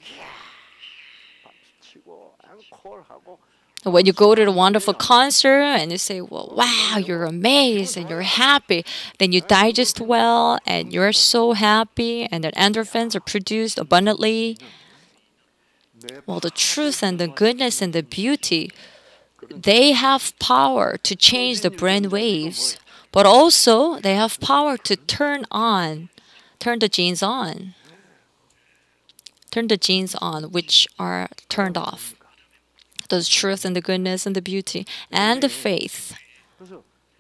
박수치고 앵콜하고 When you go to the wonderful concert and you say, well, wow, you're amazed and you're happy, then you digest well and you're so happy and the endorphins are produced abundantly. Well, the truth and the goodness and the beauty, they have power to change the brain waves, but also they have power to turn the genes on. Turn the genes on, which are turned off. The truth and the goodness and the beauty and the faith. 그래서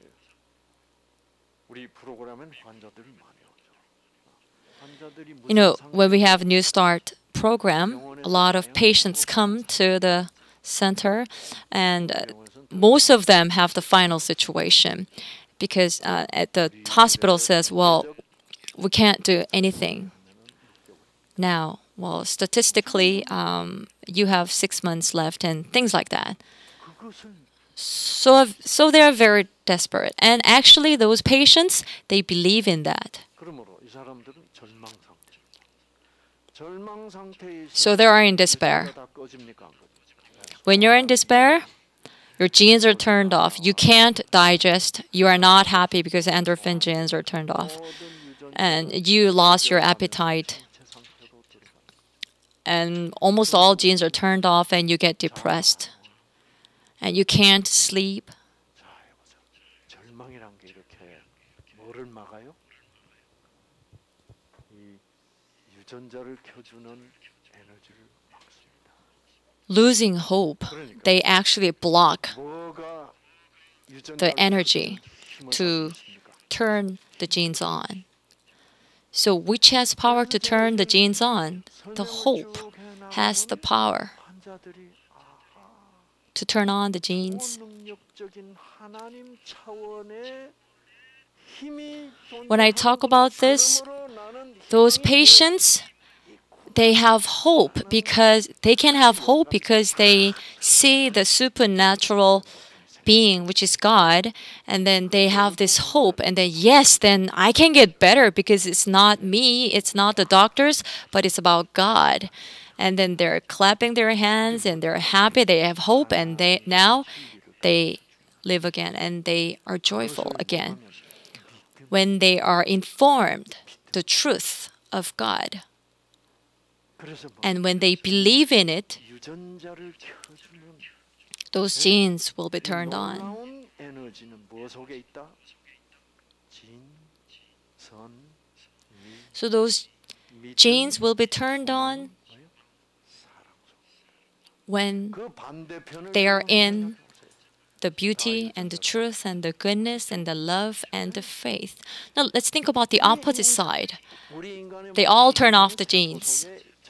우리 프로그램엔 환자들이 많이 오죠. 환자들이 You know, 무슨 when we have New Start program, a lot of patients come to the center, and most of them have the final situation because at the hospital says, well, we can't do anything now. Well, statistically, you have 6 months left and things like that. 그것을 So they are very desperate. And actually, those patients, they believe in that. 그러므로 이 사람들은 절망 상태입니다. 절망 상태에 So they are in despair. 다 꺼집니까 안 꺼집니까? When you're in despair, your genes are turned off. You can't digest. You are not happy because endorphin genes are turned off. And you lost your appetite. 제 상태로 들어가. And almost all genes are turned off and you get depressed. And you can't sleep. 자, 해보자. 절망이란 게 이렇게 뭐를 막아요? 이 유전자를 켜주는 에너지를 막습니다. Losing hope, they actually block 뭐가 유전자를 the energy 힘을 to 받습니까? turn the genes on. So which has power to turn the genes on? The hope has the power 환자들이 to turn on the genes. 능력적인 하나님 차원의 힘이 When I talk about this, 그러므로 나는 those patients, they have hope because they can have hope because they see the supernatural being, which is God, and then they have this hope, and then yes, then I can get better because it's not me, it's not the doctors, but it's about God. And then they're clapping their hands and they're happy, they have hope, and they live again and they are joyful again when they are informed the truth of God. 그래서 뭐 And when they believe in it, 유전자를 켜주는 those genes will be turned on. 놀라운 에너지는 무엇 속에 있다? 진, 선, So those genes will be turned on when they are in the beauty and the truth and the goodness and the love and the faith. Now let's think about the opposite side. They all turn off the genes.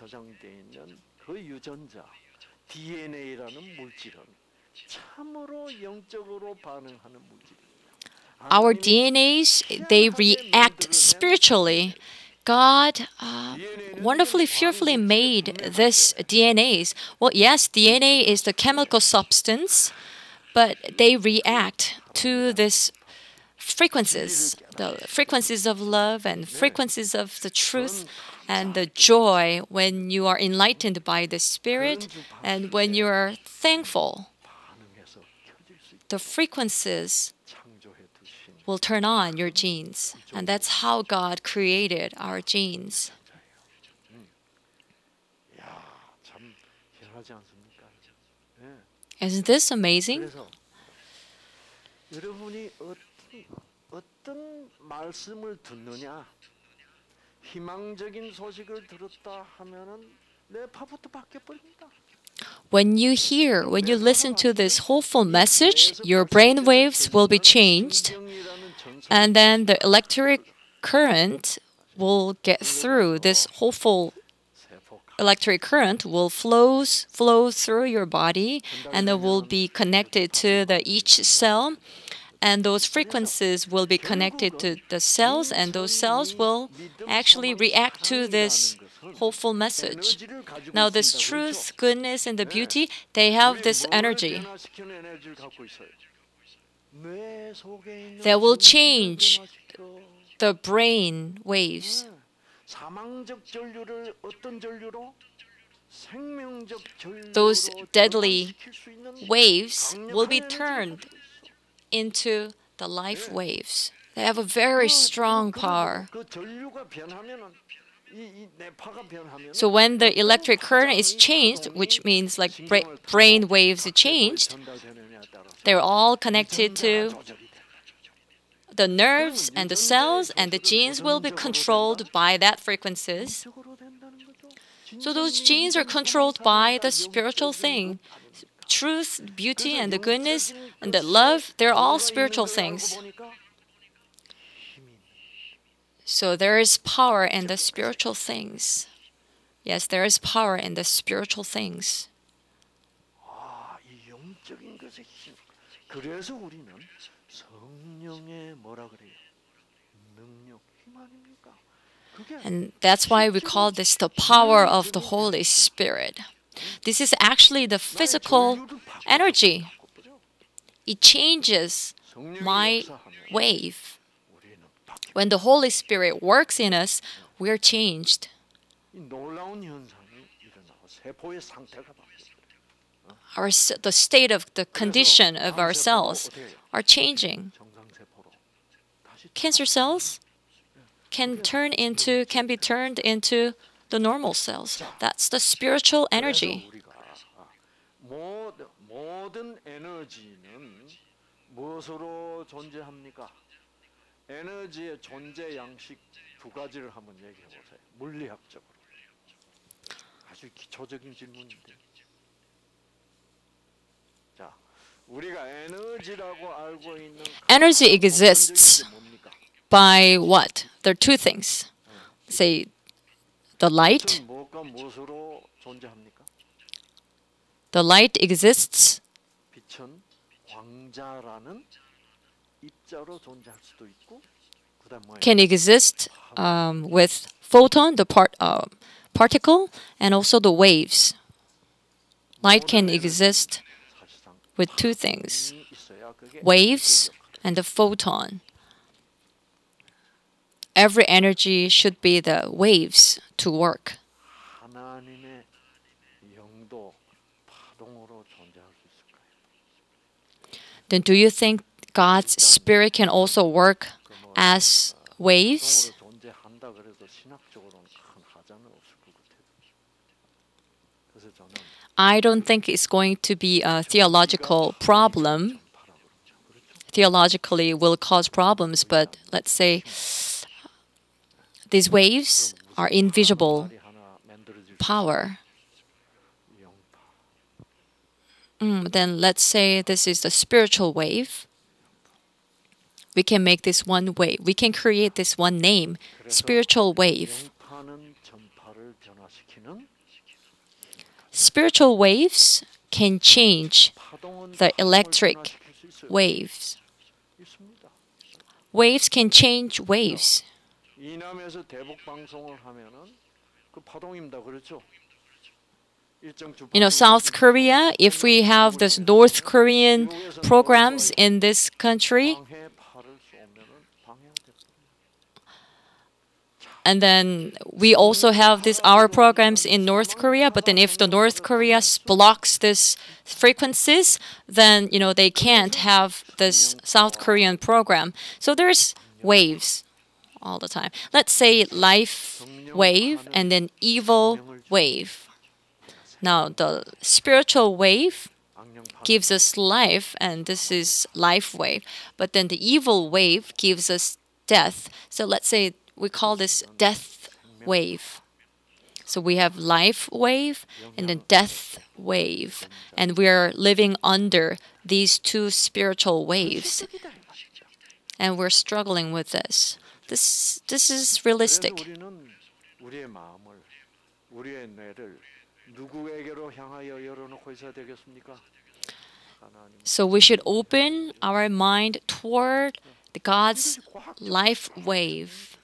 Our DNAs, they react spiritually. God wonderfully, fearfully made this DNAs. Well, yes, DNA is the chemical substance, but they react to this frequencies, the frequencies of love and frequencies of the truth and the joy when you are enlightened by the Spirit and when you are thankful. The frequencies will turn on your genes. And that's how God created our genes. Isn't this amazing? 여러분이 어떤 말씀을 듣느냐, 희망적인 소식을 들었다 하면은 뇌파부터 바뀌어 버립니다. When you listen to this hopeful message, your brain waves will be changed, and then the electric current will get through. This hopeful electric current will flow through your body, and it will be connected to each cell, and those frequencies will be connected to the cells, and those cells will actually react to this hopeful message. Now, this truth, goodness, and the beauty, they have this energy that will change the brain waves. Those deadly waves will be turned into the life waves. They have a very strong power. So when the electric current is changed, which means like brain waves are changed, they're all connected to the nerves and the cells, and the genes will be controlled by that frequencies. So those genes are controlled by the spiritual thing. Truth, beauty, and the goodness, and the love, they're all spiritual things. So there is power in the spiritual things. Yes, there is power in the spiritual things. And that's why we call this the power of the Holy Spirit. This is actually the physical energy. It changes my wave. When the Holy Spirit works in us, we're changed. The state of the condition of our cells are changing. Cancer cells can be turned into the normal cells. That's the spiritual energy. 모든 에너지는 무엇으로 존재합니까? 에너지의 존재 양식 두 가지를 한번 얘기해 보세요. 물리학적으로. 아주 기초적인 질문인데. 자, 우리가 에너지라고 알고 있는 Energy exists by what? There are two things. Say the light. 무엇과 무엇으로 존재합니까? The light exists. 빛은 광자라는 입자로 존재할 수도 있고, can exist with photon, the particle, and also the waves. Light can exist with two things, waves and the photon. Every energy should be the waves to work. Then do you think God's Spirit can also work as waves? I don't think it's going to be a theological problem. Theologically will cause problems, but let's say these waves are invisible 말이 하나 만들어질 수 power. 영파. Then let's say this is the spiritual wave. We can make this one wave. We can create this one name, spiritual wave. 영파는 전파를 변화시키는 Spiritual waves can change 파동은 the 파동을 electric 변화시킬 수 있어요. waves. 있습니다. Waves can change waves. 이남에서 대북 방송을 하면은 그 파동입니다. 그렇죠? 일정 주파수 South Korea, if we have this North Korean programs in this country, 방해 파를 쏘면은 방해가 됩니다. and then we also have this our programs in North Korea, but then if the North Korea blocks this frequencies, then they can't have this South Korean program. So there's waves all the time. Let's say life wave and then evil wave. Now the spiritual wave 악령파 gives us life, and this is life wave. But then the evil wave gives us death. So let's say we call this death wave. So we have life wave and then death wave. And we are living under these two spiritual waves. And we're struggling with this. This is 그래서 realistic. 우리는 우리의 마음을 우리의 뇌를 누구에게로 향하여 열어놓고 있어야 되겠습니까? 하나님. So we should open our mind toward the God's life wave.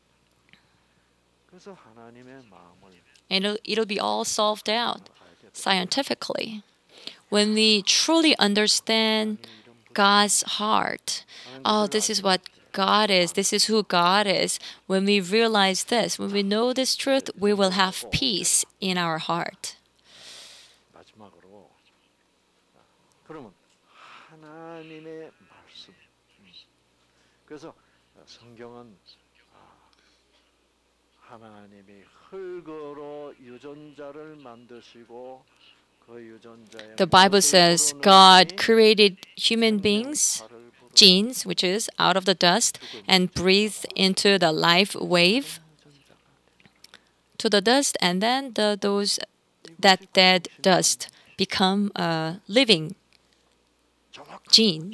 그래서 하나님의 마음을 And it'll be all solved out scientifically. When we truly understand God's heart, oh, this is what God is, this is who God is. When we realize this, when we know this truth, we will have peace in our heart. 마지막으로 그러면 하나님의 말씀. 그래서 성경은 하나님이 흙으로 유전자를 만드시고 그 유전자에 The Bible says God created human beings, genes, which is out of the dust, and breathed into the life wave to the dust, and then that dead dust become a living gene.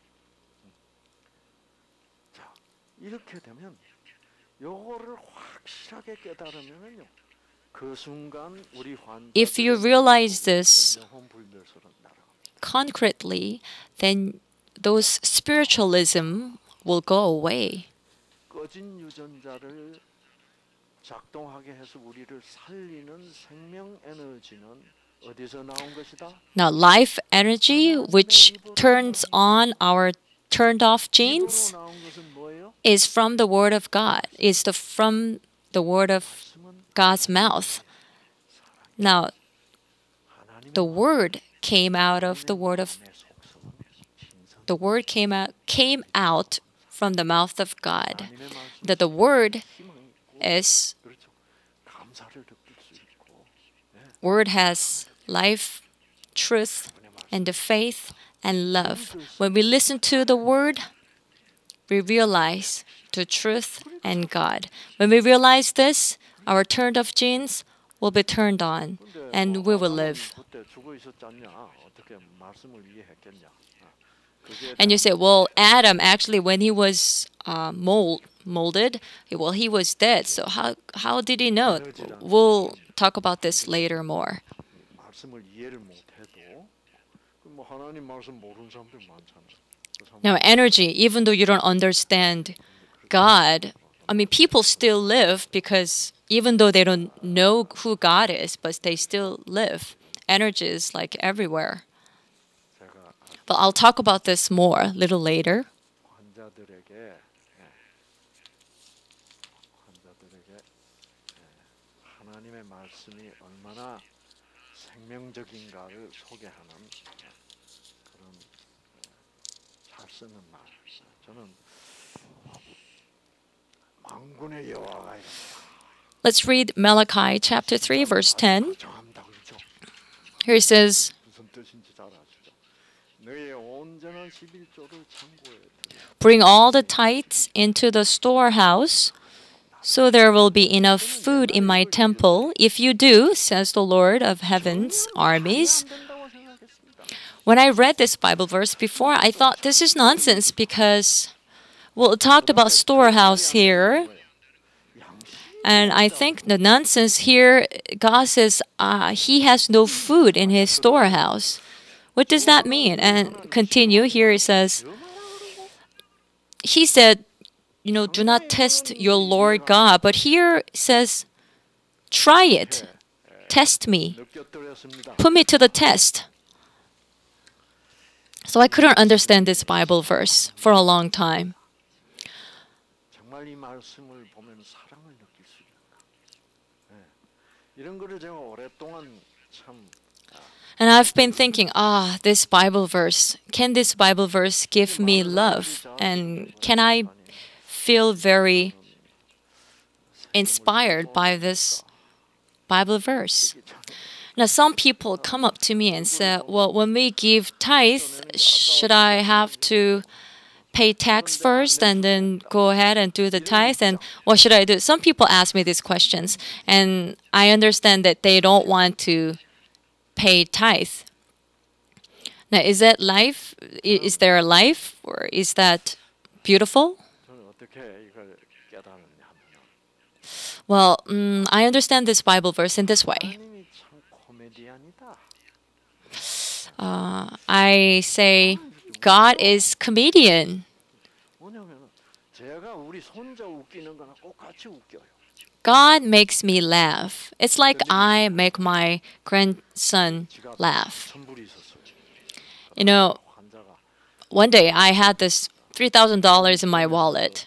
자, 이렇게 되면 요거를 확실하게 깨달으면은요. 그 순간 우리 If you realize this 영혼 불멸서로 날아갑니다. concretely, then those spiritualism will go away. 꺼진 유전자를 작동하게 해서 우리를 살리는 생명 에너지는 어디서 나온 것이다? Now, life energy, which turns on our turned off genes, 입으로 나온 것은 뭐예요? is from the Word of God, from the Word of God's mouth. Now, 하나님의 the Word came out of the Word of 마음의 속성은 신성. the Word came out from the mouth of God. 하나님의 말씀 That the Word 희망이 있고, is 그렇죠. 감사를 느낄 수 있고 Word has life, truth, and the faith and love. When we listen to the Word, we realize the truth and God. When we realize this, our turned off genes will be turned on, and we will live. 그때 죽어 있었잖냐? 어떻게 말씀을 이해했겠냐? 그게 And you say, well, Adam actually, when he was molded, well, he was dead. So how did he know? We'll talk about this later more. 말씀을 이해를 못해도 뭐 하나님 말씀 모르는 사람들 많잖아요. 그 사람 Now, energy, even though you don't understand God, I mean, people still live because even though they don't know who God is, but they still live. Energy is like everywhere. 제가 But I'll talk about this more a little later. 환자들에게 하나님의 말씀이 얼마나 생명적인가를 소개하는 그런 잘 쓰는 말. 저는 만군의 여호와가 Let's read Malachi chapter 3, verse 10. 정합니다. 그렇죠? Here it says, 무슨 뜻인지 잘 아시죠? 너의 온전한 11조를 창고에 들여 Bring all the tithes into the storehouse, so there will be enough food in my temple. If you do, says the Lord of heaven's armies. When I read this Bible verse before, I thought this is nonsense because, well, it talked about storehouse here. And I think the nonsense here, God says he has no food in his storehouse. What does that mean? And continue, here it says, he said, do not test your Lord God. But here it says, try it. Test me. Put me to the test. So I couldn't understand this Bible verse for a long time. 정말 이 말씀을 보면 사랑을 느낄 수 있는가? 이런 거를 제가 오랫동안 참. And I've been thinking, this Bible verse, can this Bible verse give me love? And can I feel very inspired by this Bible verse? Now, some people come up to me and say, well, when we give tithe, should I have to pay tax first and then go ahead and do the tithe? And what should I do? Some people ask me these questions, and I understand that they don't want to pay tithe. Now, is that life? Is there a life, or is that beautiful? Well, I understand this Bible verse in this way. I say God is comedian. God makes me laugh. It's like I make my grandson laugh. One day I had this $3,000 in my wallet.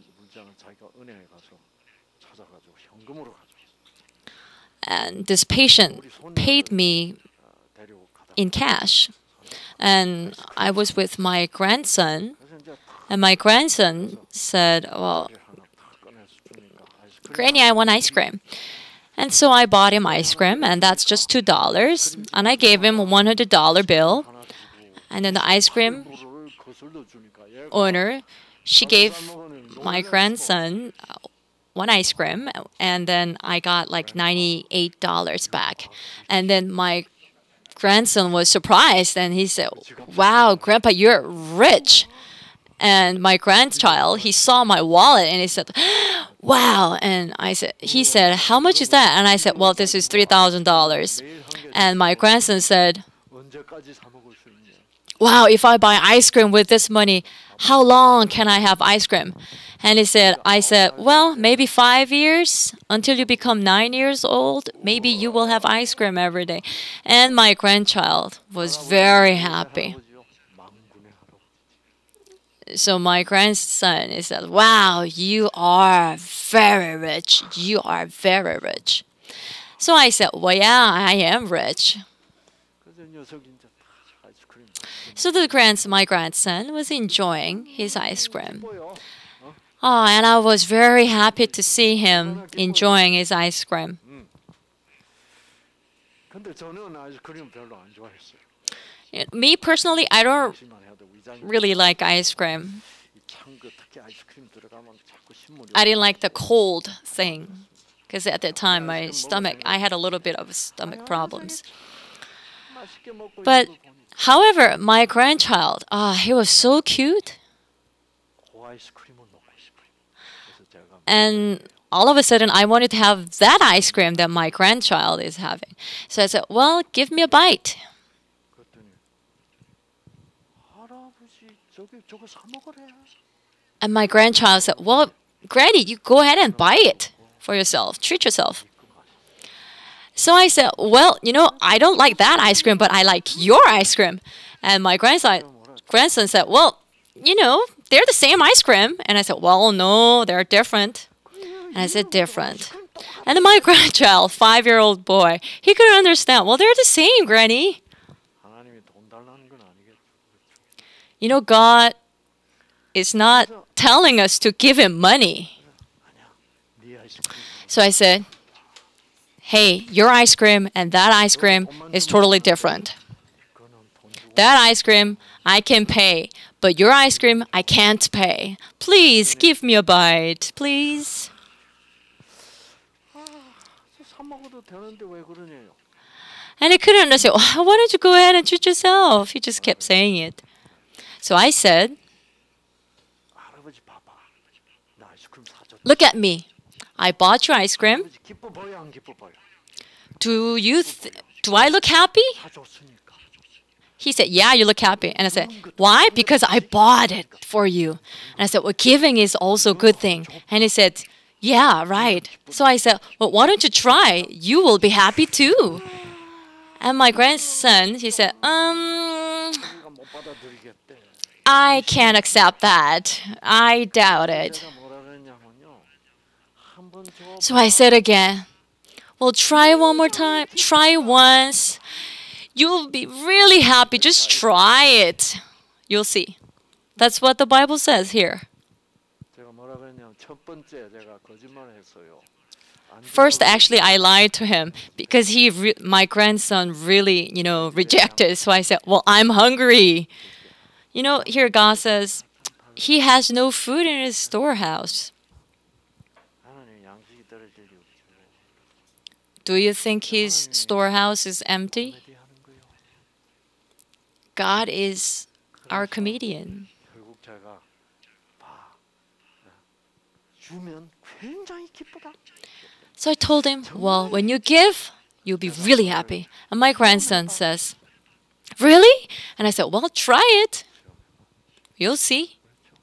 And this patient paid me in cash. And I was with my grandson. And my grandson said, well, Granny, I want ice cream. And so I bought him ice cream, and that's just $2. And I gave him a $100 bill. And then the ice cream owner, she gave my grandson one ice cream, and then I got like $98 back. And then my grandson was surprised, and he said, wow, Grandpa, you're rich. And my grandchild, he saw my wallet, and he said, wow. And he said, how much is that? And I said, well, this is $3,000. And my grandson said, wow, if I buy ice cream with this money, how long can I have ice cream? And I said, well, maybe 5 years until you become 9 years old. Maybe you will have ice cream every day. And my grandchild was very happy. So my grandson, he said, wow, you are very rich. You are very rich. So I said, well, yeah, I am rich. So my grandson was enjoying his ice cream. And I was very happy to see him enjoying his ice cream. Me personally, I don't really like ice cream. I didn't like the cold thing because at that time I had a little bit of stomach problems. But however, my grandchild, he was so cute. And all of a sudden, I wanted to have that ice cream that my grandchild is having. So I said, well, give me a bite. And my grandchild said, well, Granny, you go ahead and buy it for yourself. Treat yourself. So I said, well, I don't like that ice cream, but I like your ice cream. And my grandson said, well, they're the same ice cream. And I said, well, no, they're different. And I said, different. And then my grandchild, 5-year-old boy, he couldn't understand. Well, they're the same, Granny. God is not telling us to give him money. So I said, hey, your ice cream and that ice cream is totally different. That ice cream I can pay, but your ice cream I can't pay. Please give me a bite, please. 드셔도 되는데 왜 그러냐요? And I couldn't understand. Why don't you go ahead and treat yourself? He just kept saying it. So I said, 할아버지 봐봐. 나 아이스크림 사줬다. look at me. I bought you ice cream. 할아버지 기뻐 보여 안 기뻐 보여? Do I look happy? 사줬으니까. He said, yeah, you look happy. And I said, why? Because I bought it for you. And I said, well, giving is also a good thing. And he said, yeah, right. So I said, well, why don't you try? You will be happy too. And my grandson, he said, 우리가 못 받아들이겠대. I can't accept that. I doubt it. 내가 뭐라 그랬냐면요. 한번 줘. So I said again, well, try one more time. Try once. You'll be really happy. Just try it. You'll see. That's what the Bible says here. 제가 뭐라 그랬냐면 첫 번째 제가 거짓말했어요. 안 First, 주라고 actually, I lied to him because my grandson really, rejected. So I said, well, I'm hungry. Here God says, he has no food in his storehouse. 하나님 양식이 떨어질 리 없죠. Do you think his storehouse is empty? 코미디 하는 거요. God is our comedian. 결국 제가 봐. 주면 굉장히 기쁘다. So I told him, well, when you give, you'll be really happy. And my grandson says, really? And I said, well, try it. You'll see.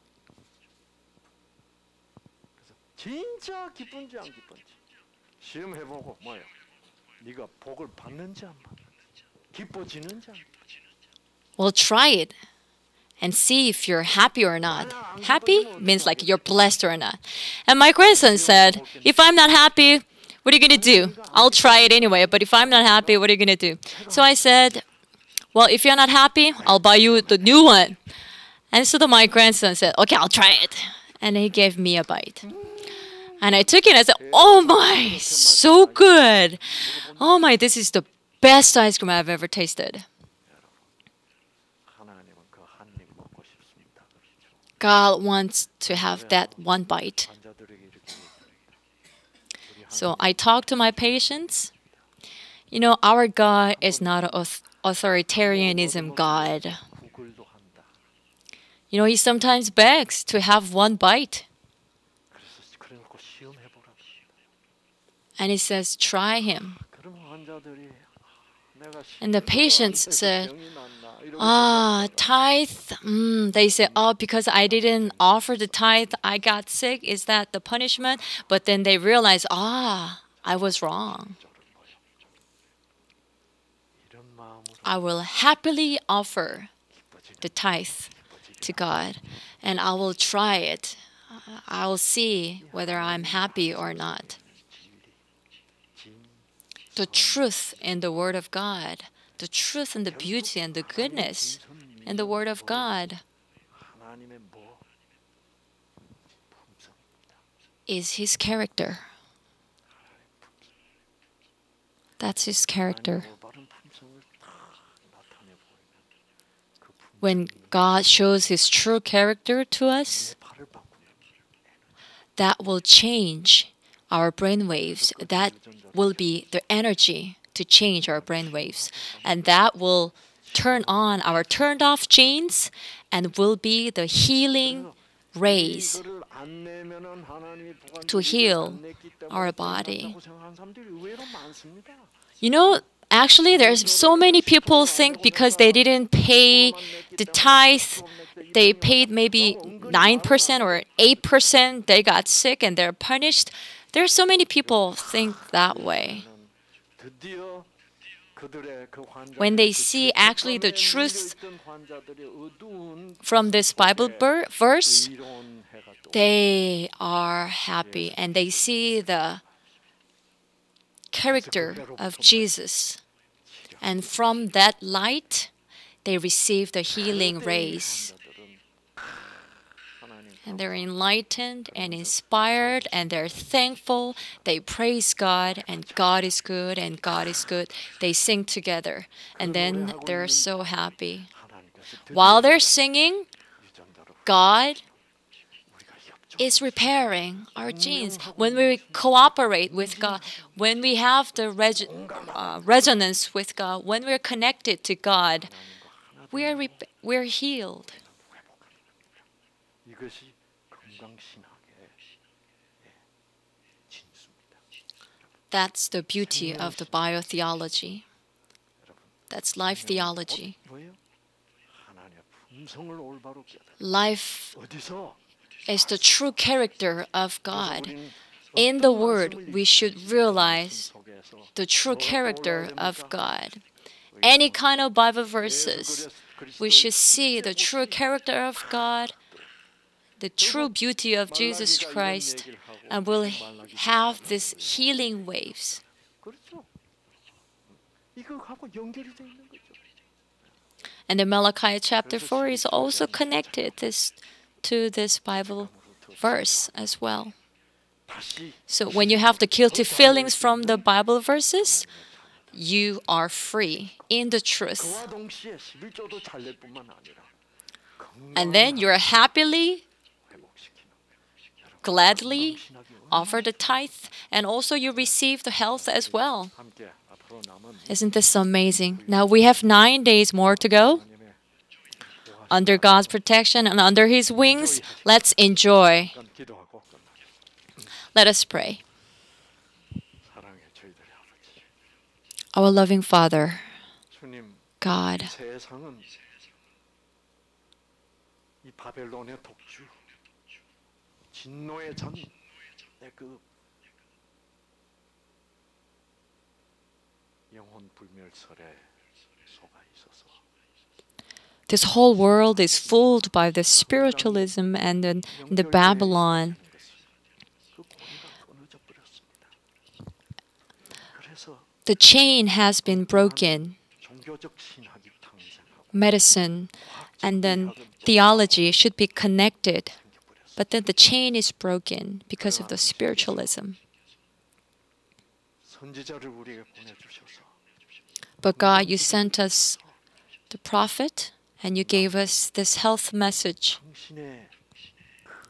진짜 기쁜지 안 기쁜지 시험해보고 뭐요? 네가 복을 받는지 안 받는지 기뻐지는지 안 기뻐지는지. Well, try it and see if you're happy or not. Happy means like you're blessed or not. And my grandson said, if I'm not happy, what are you going to do? I'll try it anyway, but if I'm not happy, what are you going to do? So I said, well, if you're not happy, I'll buy you the new one. And so my grandson said, okay, I'll try it. And he gave me a bite. And I took it and I said, oh my, so good. Oh my, this is the best ice cream I've ever tasted. 하나님은 그 한 입 먹고 싶습니다. 그렇죠? God wants to have that one bite. 환자들에게 이렇게 얘기합니다. So I talk to my patients. Our God is not an authoritarianism God. 구걸도 한다. He sometimes begs to have one bite. 그래서 그래놓고 시험해보라. And he says, try him. 그러면 환자들이 내가 And the patients said, 병이 났나? 이러고 tithe. They say, because I didn't offer the tithe, I got sick. Is that the punishment? But then they realize, I was wrong. 이런 마음으로 I will happily offer the tithe to God, and I will try it. I will see whether I'm happy or not. The truth in the Word of God, the truth and the beauty and the goodness in the Word of God 하나님의 뭐 품성 is His character. That's His character. 올바른 품성을 다 나타내 보이면 그 When God shows His true character to us, 팔을 바꾸는 that will change our brain waves. That will be the energy to change our brain waves. And that will turn on our turned off genes and will be the healing rays 이거를 안 내면은 하나님이 보관 to heal 안 냈기 때문에 our body. 끝난다고 생각하는 사람들이 의외로 많습니다. Actually, there's so many people think because they didn't pay the tithe, they paid maybe 9% or 8%, they got sick and they're punished. There's so many people think that way. 드디어 그들의 그 환자들이 When they 그 see actually the 죄책감에 truth 눌려있던 환자들의 어두운 from this Bible verse, 의로운 해가 또 they are happy and they see the character of Jesus. And from that light, they receive the healing rays. 환자들은 하나님 And they're enlightened and inspired and they're thankful. They praise God and God is good and God is good. They sing together and then they're so happy. 하나님께서 While they're singing, 유전자로 God 우리가 is repairing our genes. When we cooperate with God, when we have the resonance with God, when we're connected to God, we're healed. 이것이 건강 신학의 진수입니다. That's the beauty of the biotheology. That's life theology. 뭐예요? 하나님의 품성을 올바로 깨달아. Life 어디서? is the true character of God. In the Word, we should realize the true character of God. Any kind of Bible verses, we should see the true character of God, the true beauty of Jesus Christ, and we'll have these healing waves. 그렇죠. 이거하고 연결이 돼 있는 거죠. And the Malachi chapter 4 is also connected to this Bible verse as well. So when you have the guilty feelings from the Bible verses, you are free in the truth. 그와 동시에 11조도 잘 낼 뿐만 아니라 And then you're happily, 회복시키는 gladly offer the tithe, and also you receive the health as well. 함께 앞으로 남은 Isn't this amazing? Now we have 9 days more to go. 하나님의 Under God's protection and under His wings, let's enjoy. 기도하고 끝나겠습니다. Let us pray. 사랑해 저희들의 아버지. Our loving Father, 주님, God, 세상은 이 바벨론의 독주, 진노의 전의 그 영혼 불멸설에 속아 있어서 this whole world is fooled by the spiritualism and the Babylon. 그 고리가 끊어져 버렸습니다. 그래서 The chain has been broken. 종교적 신학이 탄생하고 Medicine and then theology should be connected. But then the chain is broken because of the spiritualism. 선지자를 우리에게 보내주셔서 But God, you sent us the prophet and you gave us this health message. 당신의 그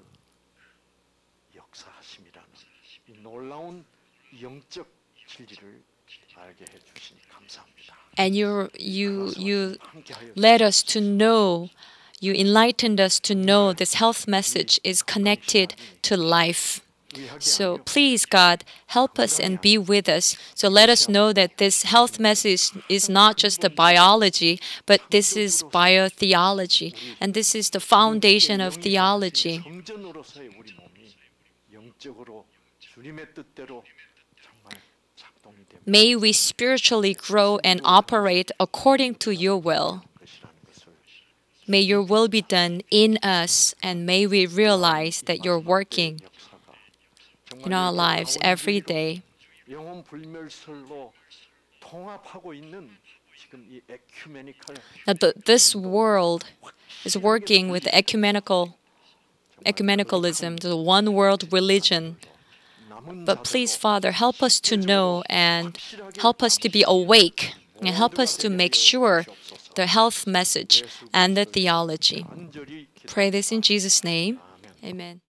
역사하심이라는 이 놀라운 영적 진리를 알게 해주시니 감사합니다. And you led us to know, you enlightened us to know this health message is connected to life. So please, God, help us and be with us. So let us know that this health message is not just the biology, but this is biotheology. And this is the foundation of theology. 성전으로서의 우리 몸이 영적으로 주님의 뜻대로 정말 작동이 됩니다. May we spiritually grow and operate according to your will. May your will be done in us, and may we realize that you're working in our lives every day. 영혼 불멸설로 통합하고 있는 지금 이 에큐메니컬 That this world is working with ecumenicalism, the one world religion. But please, Father, help us to know and help us to be awake and help us to make sure the health message and the theology. Pray this in Jesus' name. Amen.